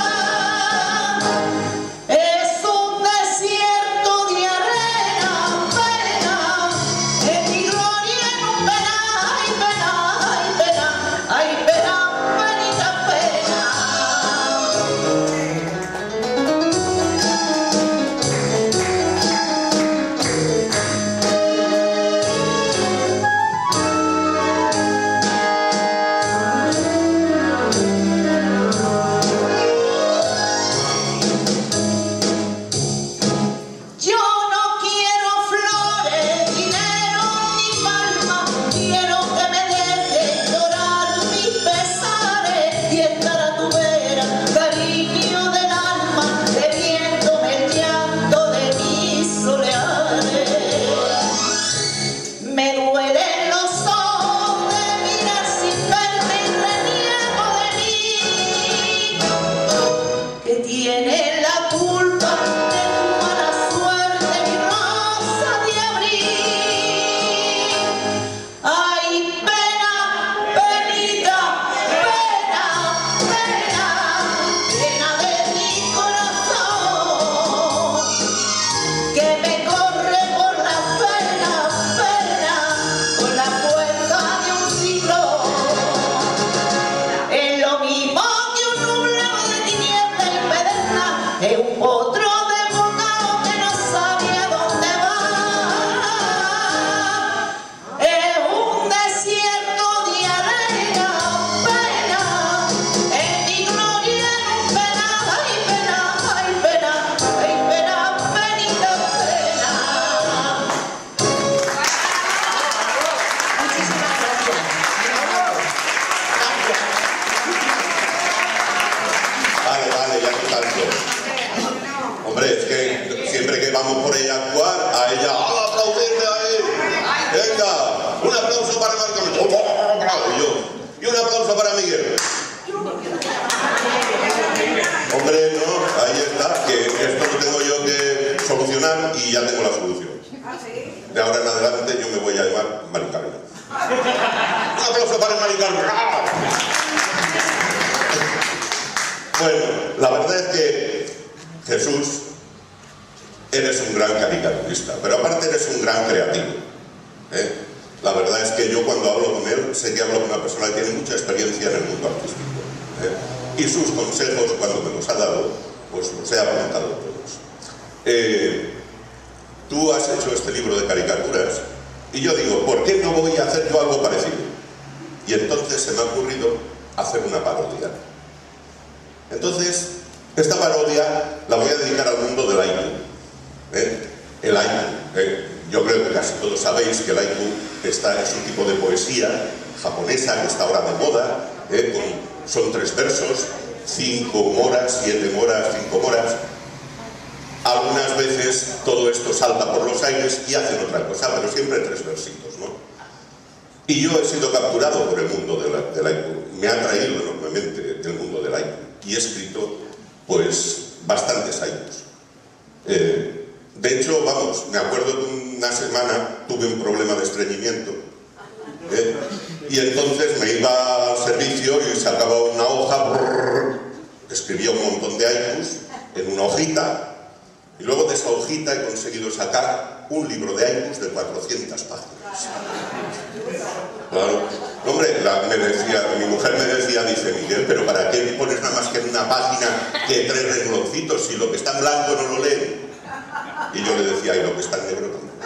S6: Es un desierto de arena, pena, es mi gloria en un pena, ay pena, ay pena, ay pena, penita, pena. Yo no quiero flores, dinero ni palma, quiero que me dejes llorar mis pesares y estar a tu vera, cariño del alma, bebiéndome el llanto de mis soleares. Me duelen los ojos de mirar sin verte y reniego de mí, que tiene la culpa de tu mala suerte, mi rosa de abril. Ay, pena, penita, pena, pena, pena de mi corazón, que me corre por la pena, pena, con la fuerza de un ciclón. Es lo mismo que un nublado de tiniebla y pedernal, es un potro de bocao que no sabe a dónde va. Es un desierto de arena, pena, es mi gloria en un pena, ay pena, ay pena, ay pena, penita, pena. Muchísimas gracias.
S5: Vale, vale, ya no tanto. Hombre, es que siempre que vamos por ella a actuar, a ella, ¡ah, aplaudirle a él! ¡Venga! Un aplauso para Marco. Y yo, y un aplauso para Miguel. Hombre, no, ahí está, que esto lo tengo yo que solucionar y ya tengo la solución. De ahora en adelante yo me voy a llamar Mari Carmen. Un aplauso para Mari Carmen. Bueno, la verdad es que Jesús, eres un gran caricaturista, pero aparte eres un gran creativo, ¿eh? La verdad es que yo cuando hablo con él, sé que hablo con una persona que tiene mucha experiencia en el mundo artístico, ¿eh? Y sus consejos, cuando me los ha dado, pues los he apuntado todos. Eh, tú has hecho este libro de caricaturas, y yo digo, ¿por qué no voy a hacer yo algo parecido? Y entonces se me ha ocurrido hacer una parodia. Entonces, esta parodia la voy a dedicar al mundo del haiku, ¿eh? El haiku, ¿eh? Yo creo que casi todos sabéis que el haiku está, es un tipo de poesía japonesa que está ahora de moda, ¿eh? Con, son tres versos, cinco moras, siete moras, cinco moras. Algunas veces todo esto salta por los aires y hacen otra cosa, pero siempre tres versitos, ¿no? Y yo he sido capturado por el mundo del, del haiku, me ha atraído enormemente el mundo del haiku y he escrito, pues, bastantes haikus. Eh, de hecho, vamos, me acuerdo que una semana tuve un problema de estreñimiento, ¿eh? Y entonces me iba al servicio y sacaba una hoja, brrr, escribía un montón de haikus en una hojita, y luego de esa hojita he conseguido sacar un libro de haikus de cuatrocientas páginas. Claro. Hombre, la, me decía, mi mujer me decía, dice, Miguel, pero ¿para qué pones nada más que en una página que tres rengloncitos si lo que está en blanco no lo leen? Y yo le decía, y lo que está en negro tampoco.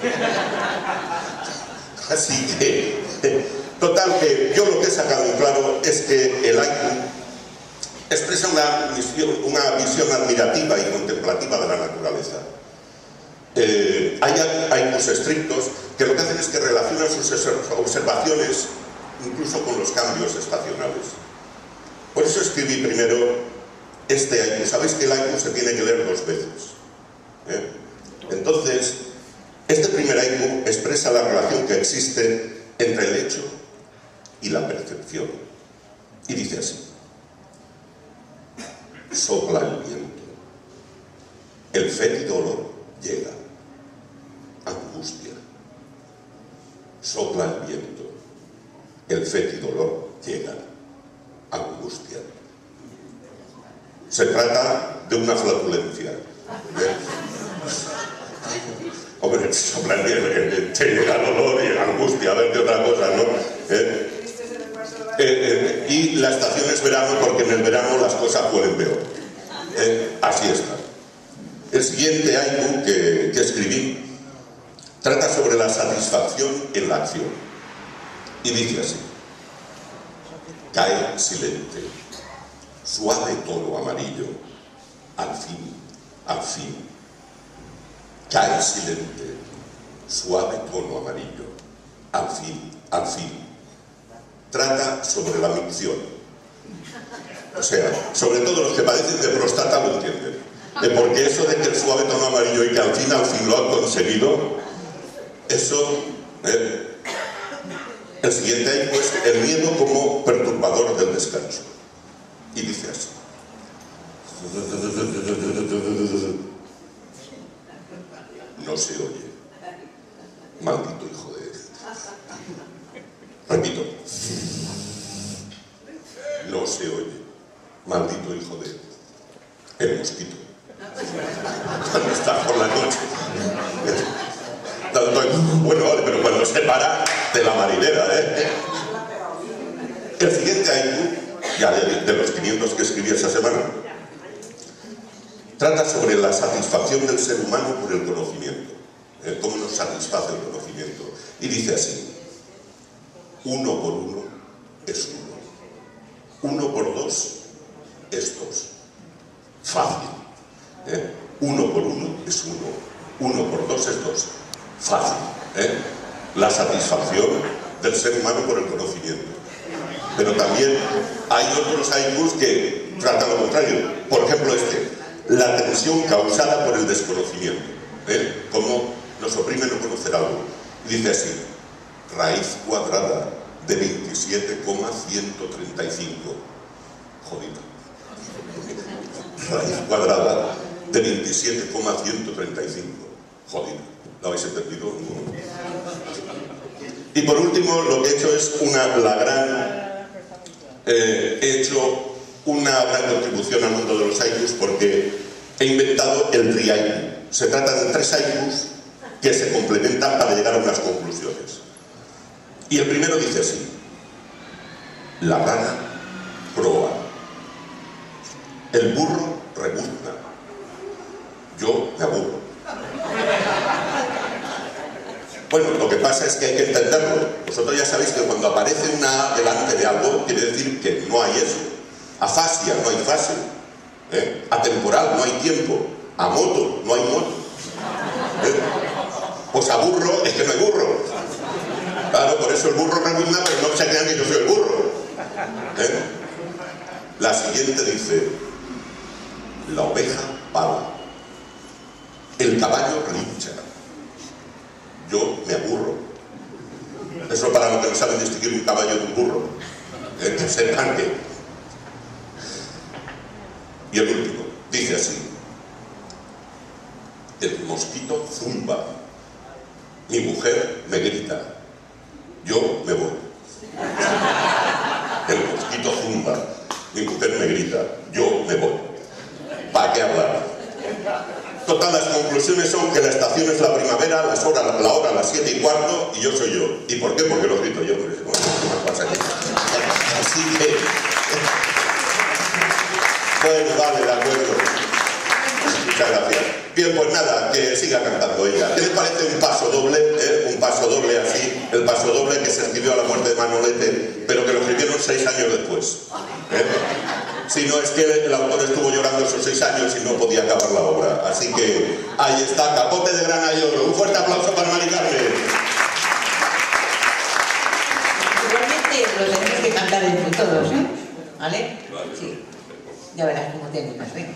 S5: Así que, total, que yo lo que he sacado en claro es que el haiku expresa una visión, una visión admirativa y contemplativa de la naturaleza. Eh, hay haikus estrictos que lo que hacen es que relacionan sus observaciones incluso con los cambios estacionales. Por eso escribí primero este haiku. Sabéis que el haiku se tiene que leer dos veces, ¿eh? Entonces, este primer haiku expresa la relación que existe entre el hecho y la percepción. Y dice así: sopla el viento, el fétido olor llega, angustia. Sopla el viento, el fétido olor llega, angustia. Se trata de una flatulencia, ¿eh? Hombre, sopla el viento, te llega el olor y angustia, a ver qué otra cosa, ¿no? ¿Eh? Eh, eh, y la estación es verano, porque en el verano las cosas pueden peor. Eh, así está. El siguiente haiku que, que escribí trata sobre la satisfacción en la acción. Y dice así: cae silente, suave tono amarillo, al fin, al fin. Cae silente, suave tono amarillo, al fin, al fin. Trata sobre la micción. O sea, sobre todo los que padecen de próstata lo entienden. Eh, porque eso de que el suave tono amarillo y que al fin, al fin lo han conseguido, eso... Eh, el siguiente haiku es el miedo como perturbador del descanso. Y dice así: no se oye, maldito hijo de... Repito: no se oye, maldito hijo de... el mosquito. Cuando está por la noche. Bueno, vale, pero cuando se para de la marinera, ¿eh? El siguiente haiku, ya de, de los quinientos que escribí esa semana, trata sobre la satisfacción del ser humano por el conocimiento. ¿Eh? Cómo nos satisface el conocimiento. Y dice así: uno por uno es uno. Uno por dos es dos. Fácil. ¿Eh? Uno por uno es uno. Uno por dos es dos. Fácil. ¿Eh? La satisfacción del ser humano por el conocimiento. Pero también hay otros haikus que tratan lo contrario. Por ejemplo este: la tensión causada por el desconocimiento. ¿Eh? Cómo nos oprime no conocer algo. Y dice así: raíz cuadrada de veintisiete coma ciento treinta y cinco. Jodido. Raíz cuadrada de veintisiete coma ciento treinta y cinco. Jodido. ¿Lo habéis entendido? No. Y por último, lo que he hecho es una, la gran... Eh, he hecho una gran contribución al mundo de los haikus, porque he inventado el tri-haiku. Se trata de tres haikus que se complementan para llegar a unas conclusiones. Y el primero dice así: la rana proa, el burro rebuzna, yo me aburro. Bueno, lo que pasa es que hay que entenderlo. Vosotros ya sabéis que cuando aparece una A delante de algo, quiere decir que no hay eso. Afasia, no hay fase. ¿Eh? Atemporal, no hay tiempo. A moto, no hay moto. ¿Eh? Pues a burro, es que no hay burro. Claro, por eso el burro rebuzna, pero no se crean que yo soy el burro. ¿Eh? La siguiente dice: la oveja pala, el caballo relincha, yo me aburro. Eso para los que no saben distinguir un caballo de un burro, ¿eh? Que sepan que... Y el último dice así: el mosquito zumba, mi mujer me grita, yo me voy. El mosquito zumba, mi mujer me grita, yo me voy. ¿Para qué hablar? Total, las conclusiones son que la estación es la primavera, las horas, la hora a las siete y cuarto, y yo soy yo. ¿Y por qué? Porque lo grito yo. Bueno, ¿qué pasa aquí? Así que... Bueno, vale, de acuerdo. Muchas gracias. Bien, pues nada, que siga cantando ella. ¿Qué le parece un paso doble? ¿Eh? Un paso doble así, el paso doble que se escribió a la muerte de Manolete, pero que lo escribieron seis años después. ¿Eh? Si no, es que el autor estuvo llorando esos seis años y no podía acabar la obra. Así que ahí está, Capote de Grana y Oro. Un fuerte aplauso para Mari Carmen.
S6: Igualmente lo tenemos que cantar entre todos, ¿eh? ¿Vale? Sí. Ya verás cómo te animas, ¿eh?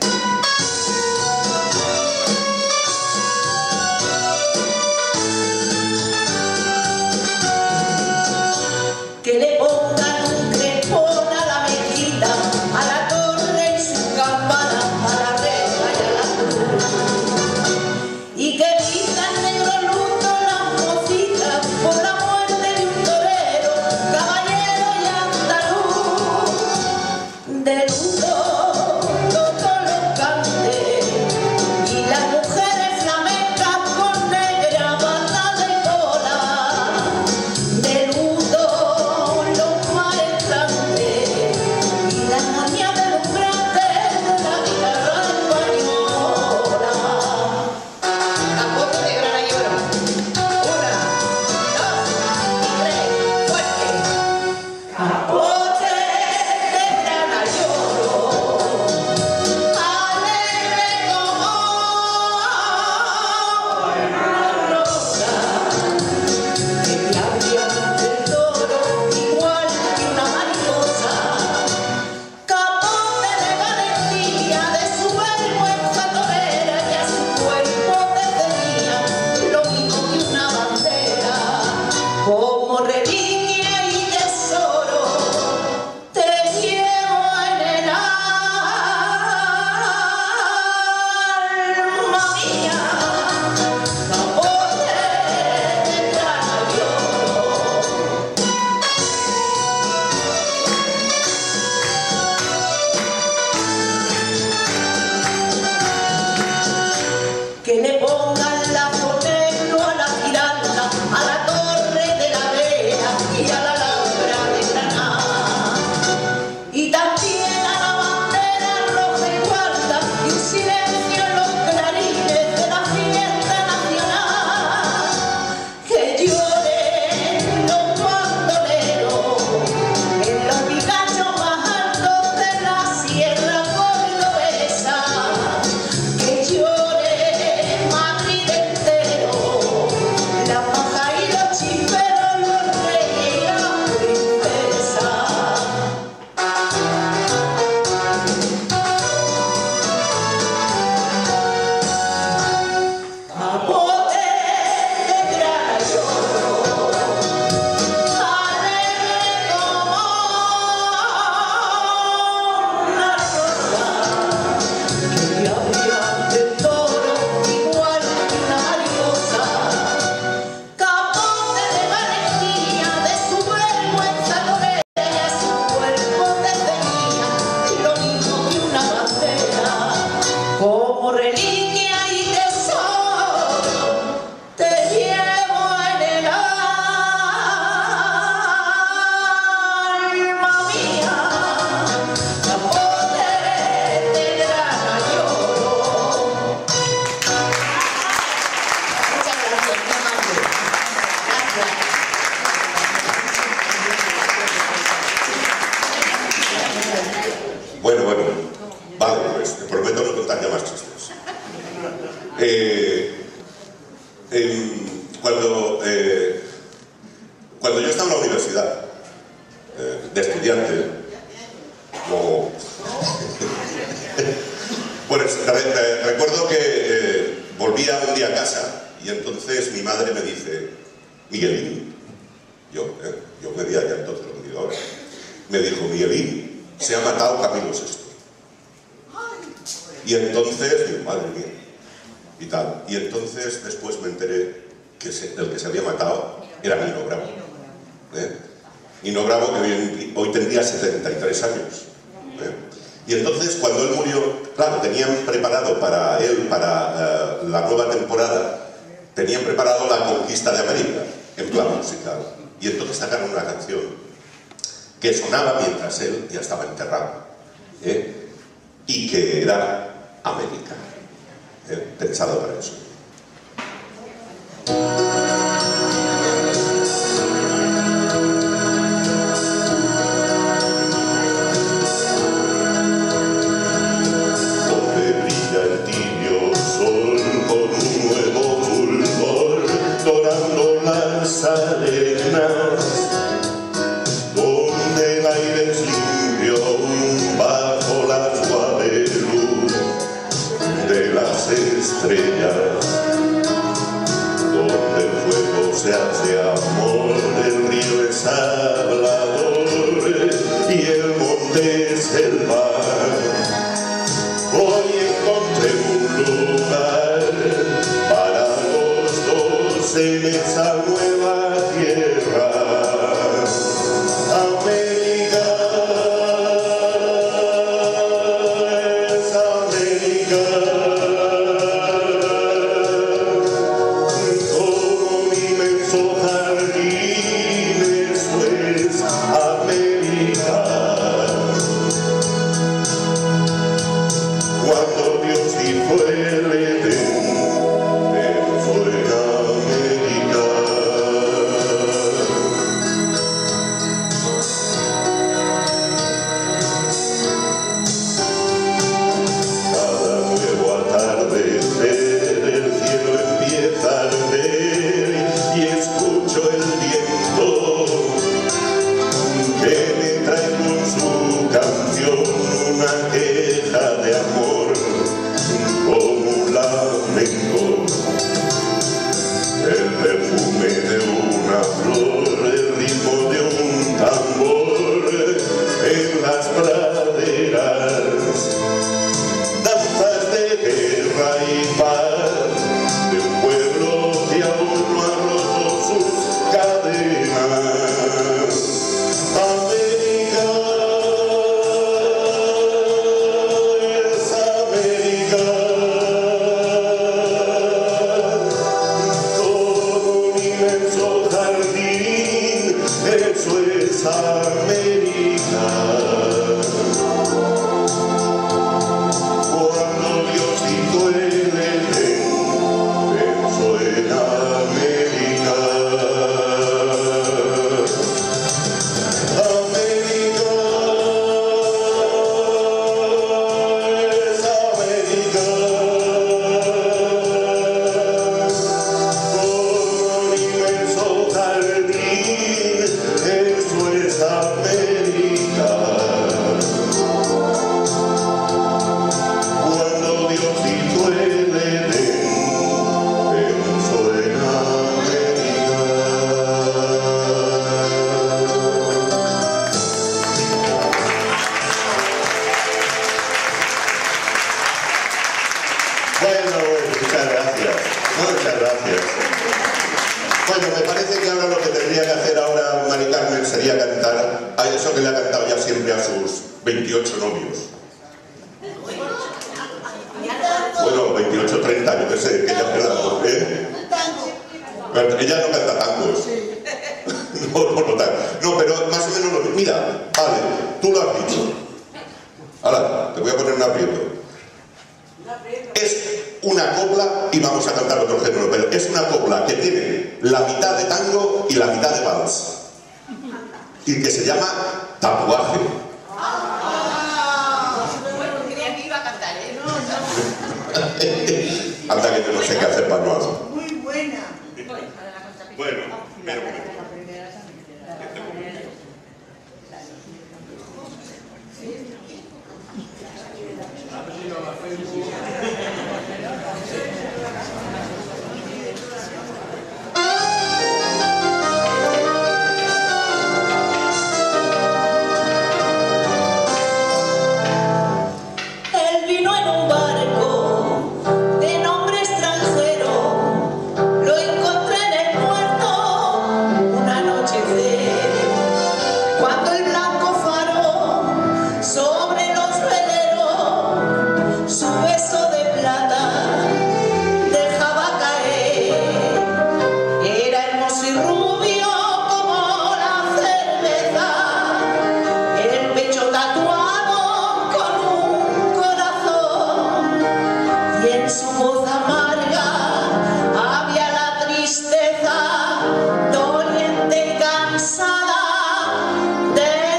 S6: Que le pongan un crespón a la mezquita, a la torre y su campana, a la reja y a la cruz. Y que vistan negro luto las mocitas por la muerte de un torero, caballero y andaluz. De luto todos los cantes y las mujeres flamencas con negra banda de cola. De luto los maestrantes y las moñas deslumbrantes de la guitarra española. Capote de Grana y Oro. Una, dos y tres. Fuerte. Capote de Grana y Oro, alegre como una rosa, que te abría del toro igual que una mariposa. Capote de valentía, de su vergüenza torera, y a su cuerpo te tenía lo mismo que una bandera. Como reliquia y tesoro te llevo en el alma mía. Capote de Grana y Oro. Que le pongan lazo negro a la giralda, a la torre de la Vera y a la Alhambra de Granada. Y también a la bandera roja y guarda y un silencio en los clarines de la fiesta nacional. Que lloren los bandoleros en los picachos más altos de la sierra cordobesa. Que llore Madrid entero, la paja y los chisperos, los reyes y las princesas. Capote de Grana y Oro, alegre como una rosa, que te abría del toro igual que una mariposa. Capote de valentía, de su vergüenza torera, y a su cuerpo te tenía lo mismo que una bandera. Como reliquia y tesoro te llevo en el alma mía. Capote de Grana y Oro. Muchas gracias, muy amable. Gracias.
S5: Bueno, bueno. Vale, pues te prometo no contar ya más chistes. Eh, em, cuando, eh, cuando yo estaba en la universidad, eh, de estudiante, no... Bueno, re- re- recuerdo que eh, volvía un día a casa y entonces mi madre me dice: Miguelín, yo, eh, yo medía ya entonces lo que digo ahora, me dijo: Miguelín, se ha matado Camilo sexto. Y entonces, digo, madre mía, y tal. Y entonces después me enteré que se, el que se había matado era Nino Bravo. ¿eh? Nino Bravo, que hoy, hoy tendría setenta y tres años. ¿eh? Y entonces, cuando él murió, claro, tenían preparado para él, para uh, la nueva temporada, tenían preparado la conquista de América, en plan musical. Y entonces sacaron una canción que sonaba mientras él ya estaba enterrado. ¿eh? Y que era América, ¿eh? pensado para eso. estrellas, donde el fuego se hace amor, el río es hablador y el monte es el mar. Hoy encontré un lugar para los dos en esa nueva tierra. América es América, como un inmenso jardín, eso es América. Cuando Dios hizo el Edén, eso era América. Cada nuevo atardecer el cielo empieza a arder y escucho el viento que me trae con su canción una queja de amor como un lamento. El perfume de una flor, el ritmo de un tambor en las praderas, danzas de guerra y paz de un pueblo que aún no ha roto sus cadenas. América es América, todo un inmenso jardín, eso es América. Cuando Dios hizo el Edén, pensó en América. América es América, como un inmenso jardín, eso es América. Cuando Dios hizo el Edén, pensó en América. Bueno, muchas gracias, muchas gracias. Bueno, me parece que ahora lo que tendría que hacer ahora Mari Carmen sería cantar a eso que le ha cantado ya siempre a sus veintiocho novios. Bueno, veintiocho, treinta, yo qué sé, que ya queda, ¿eh? Ella no canta tangos. No, no, no, tan- no, pero más o menos lo mismo. Mira, vale, tú lo has dicho. Ahora, te voy a poner un aprieto. Es una copla, y vamos a cantar otro género, pero es una copla que tiene la mitad de tango y la mitad de vals. Y que se llama Tatuaje.
S6: Bueno, creía que iba a cantar, ¿eh?
S5: Anda que yo no sé qué hacer para no hacerlo.
S4: Muy buena.
S5: Bueno, espera un momento.
S6: Él vino en un barco de nombre extranjero, lo encontré en el puerto un anochecer, cuando el blanco faro sobre los veleros su beso de plata dejaba caer. Era hermoso y rubio como la cerveza, el pecho tatuado con un corazón, y en su voz amarga había la tristeza doliente y cansada del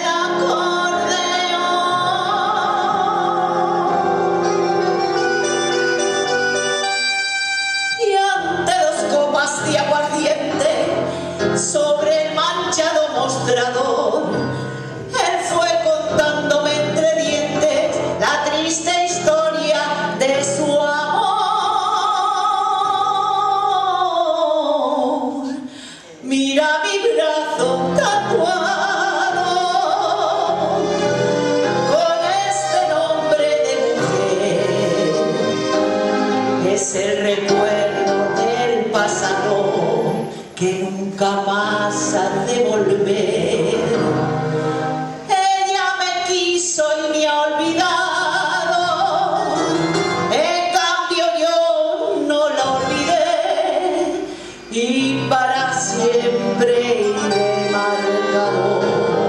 S6: acordeón. Y ante dos copas de aguardiente sobre el manchado mostrador, él fue contándome entre dientes la triste historia de su amor. es el recuerdo del pasado que nunca más ha de volver. Ella me quiso y me ha olvidado, en cambio yo no la olvidé, y para siempre iré marcado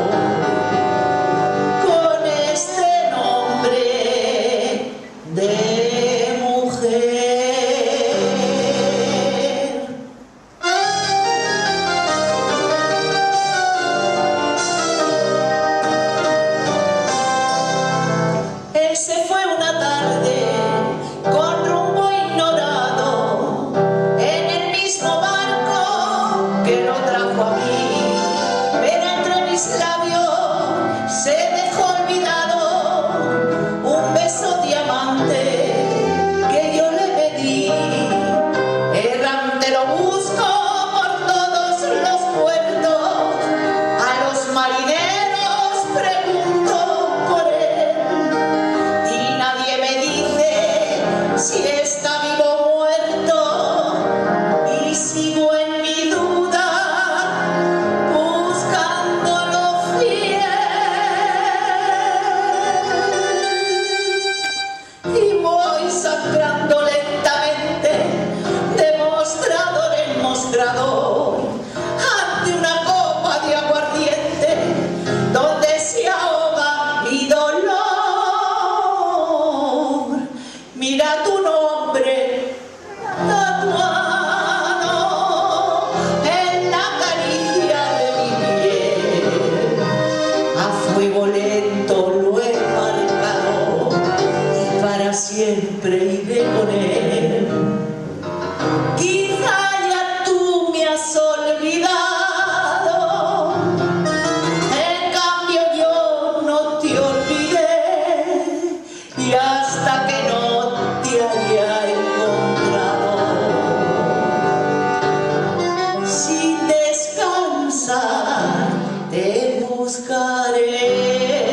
S6: con este nombre de mujer. Él se fue una tarde con rumbo ignorado en el mismo barco que lo trajo a mí, pero entre mis labios se dejó olvidado un beso diamante que yo le pedí. Errante lo busco por todos los puertos, a los marineros pregunto por él, y nadie me dice si está vivo o muerto, y sigo en mi duda buscándolo fiel. Y voy sangrando lentamente de mostrador en mostrador ante una copa de aguardiente donde se ahoga mi dolor. Mira tu nombre tatuado en la caricia de mi piel, a fuego lento lo he marcado y para siempre iré con él. Quizá ya tú me has olvidado, en cambio yo no te olvidé, y hasta que no te haya encontrado, sin descansar te buscaré.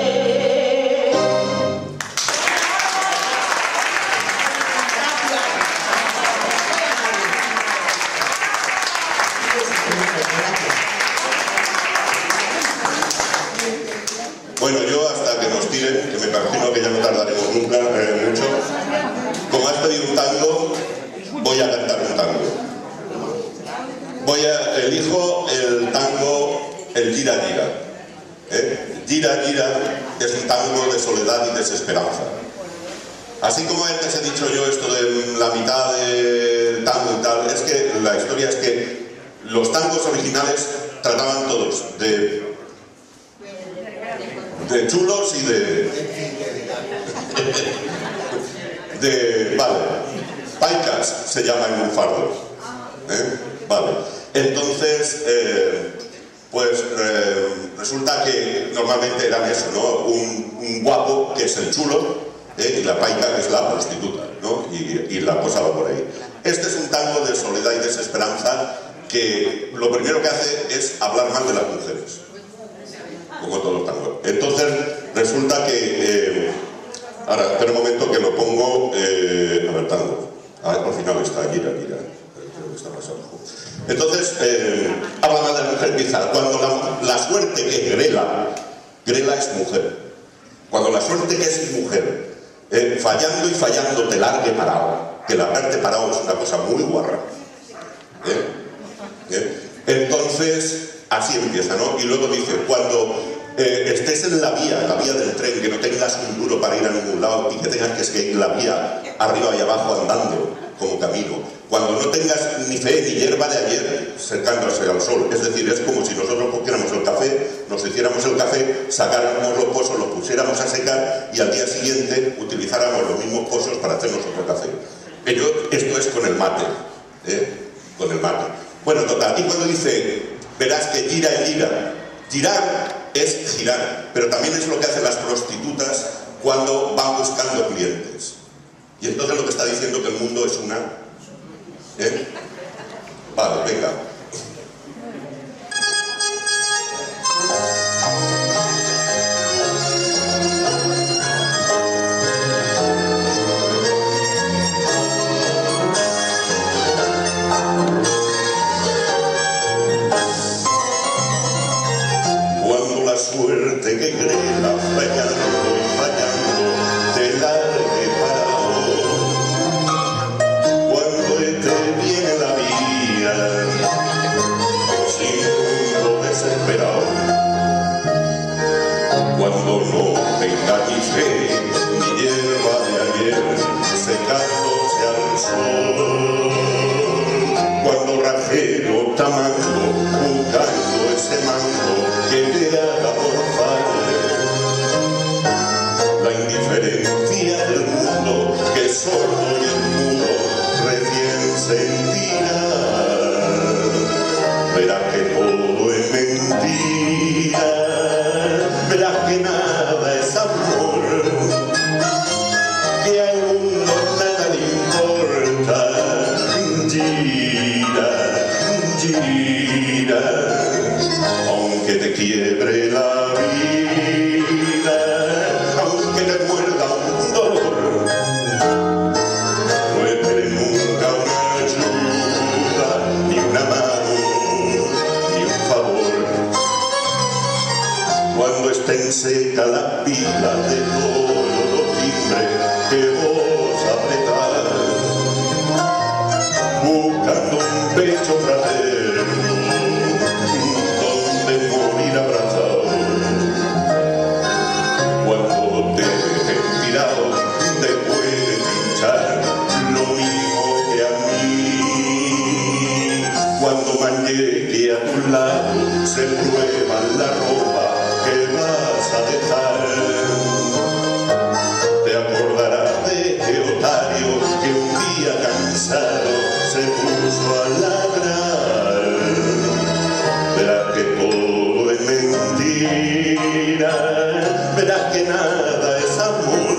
S5: Bueno, yo hasta que nos tiren, que me imagino que ya no tardaremos nunca, eh, mucho, como has pedido un tango, voy a cantar un tango. Voy a, elijo el tango, el Gira Gira. ¿eh? Gira Gira es un tango de soledad y desesperanza. Así como antes he dicho yo esto de la mitad de tango y tal, es que la historia es que los tangos originales trataban todos de de chulos y de de vale, paicas se llama en un fardo, ¿eh? Vale, entonces eh, pues eh, resulta que normalmente eran eso, ¿no? Un, un guapo que es el chulo, ¿eh? Y la paica que es la prostituta, ¿no? Y, y la cosa va por ahí. Este es un tango de soledad y desesperanza que lo primero que hace es hablar mal de las mujeres, como todos los tangos. Entonces resulta que eh, ahora, espera un momento que lo pongo eh, a ver, tango, a ver, al final está gira, gira, creo que está más abajo. Entonces eh, habla mal de la mujer, empieza cuando la, la suerte que es Grela, Grela es mujer, cuando la suerte que es mujer eh, fallando y fallando te largue parado, que la verte parado es una cosa muy guarra, ¿eh? ¿Eh? Entonces así empieza, ¿no? Y luego dice, cuando eh, estés en la vía, la vía del tren, que no tengas un duro para ir a ningún lado y que tengas que seguir la vía arriba y abajo andando como camino, cuando no tengas ni fe ni hierba de ayer secándose al sol, es decir, es como si nosotros cogiéramos el café, nos hiciéramos el café, sacáramos los pozos, los pusiéramos a secar y al día siguiente utilizáramos los mismos pozos para hacernos otro café. Pero esto es con el mate, ¿eh? Con el mate. Bueno, total, y cuando dice, verás que gira y gira, girar es girar, pero también es lo que hacen las prostitutas cuando van buscando clientes. Y entonces lo que está diciendo que el mundo es una... ¿eh? Vale, venga. tenga ni fe ni hierba de ayer secándose al sol. Cuando rajero tamango buscando ese mango que te haga morfar, la indiferencia del mundo que sordo y el mudo recién sentirá. Verás que todo es mentira, verás que nada es amor, que al mundo nada le importa. Gira, gira, aunque te quiebre la vida, aunque te muerda un dolor, no esperes nunca una ayuda, ni una mano, ni un favor. Cuando estén secas las pilas de todos los timbres que vos apretás, buscando un pecho fraterno donde morir abrazado. Cuando te dejes tirado después de pinchar lo mismo que a mí, cuando mañeque a tu lado se prueba la ropa que vas a dejar, te acordarás de Teotario que un día cansado se puso a ladrar. Verás que todo es mentira, verás que nada es amor,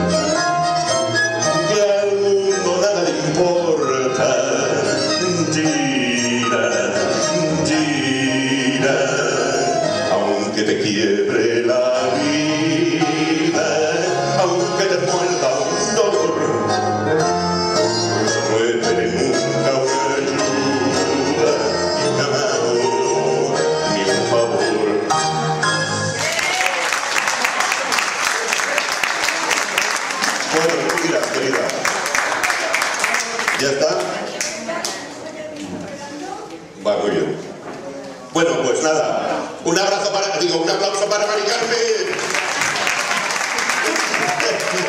S5: que al mundo nada le importa. Gira, gira, aunque te quiebre la vida, aunque te muerda un dolor, no esperes nunca una ayuda, ni una mano, ni un favor. Bueno, mira, querida, ¿ya está? Va muy bien. Bueno, pues nada, un abrazo para, digo, un aplauso para Mari Carmen.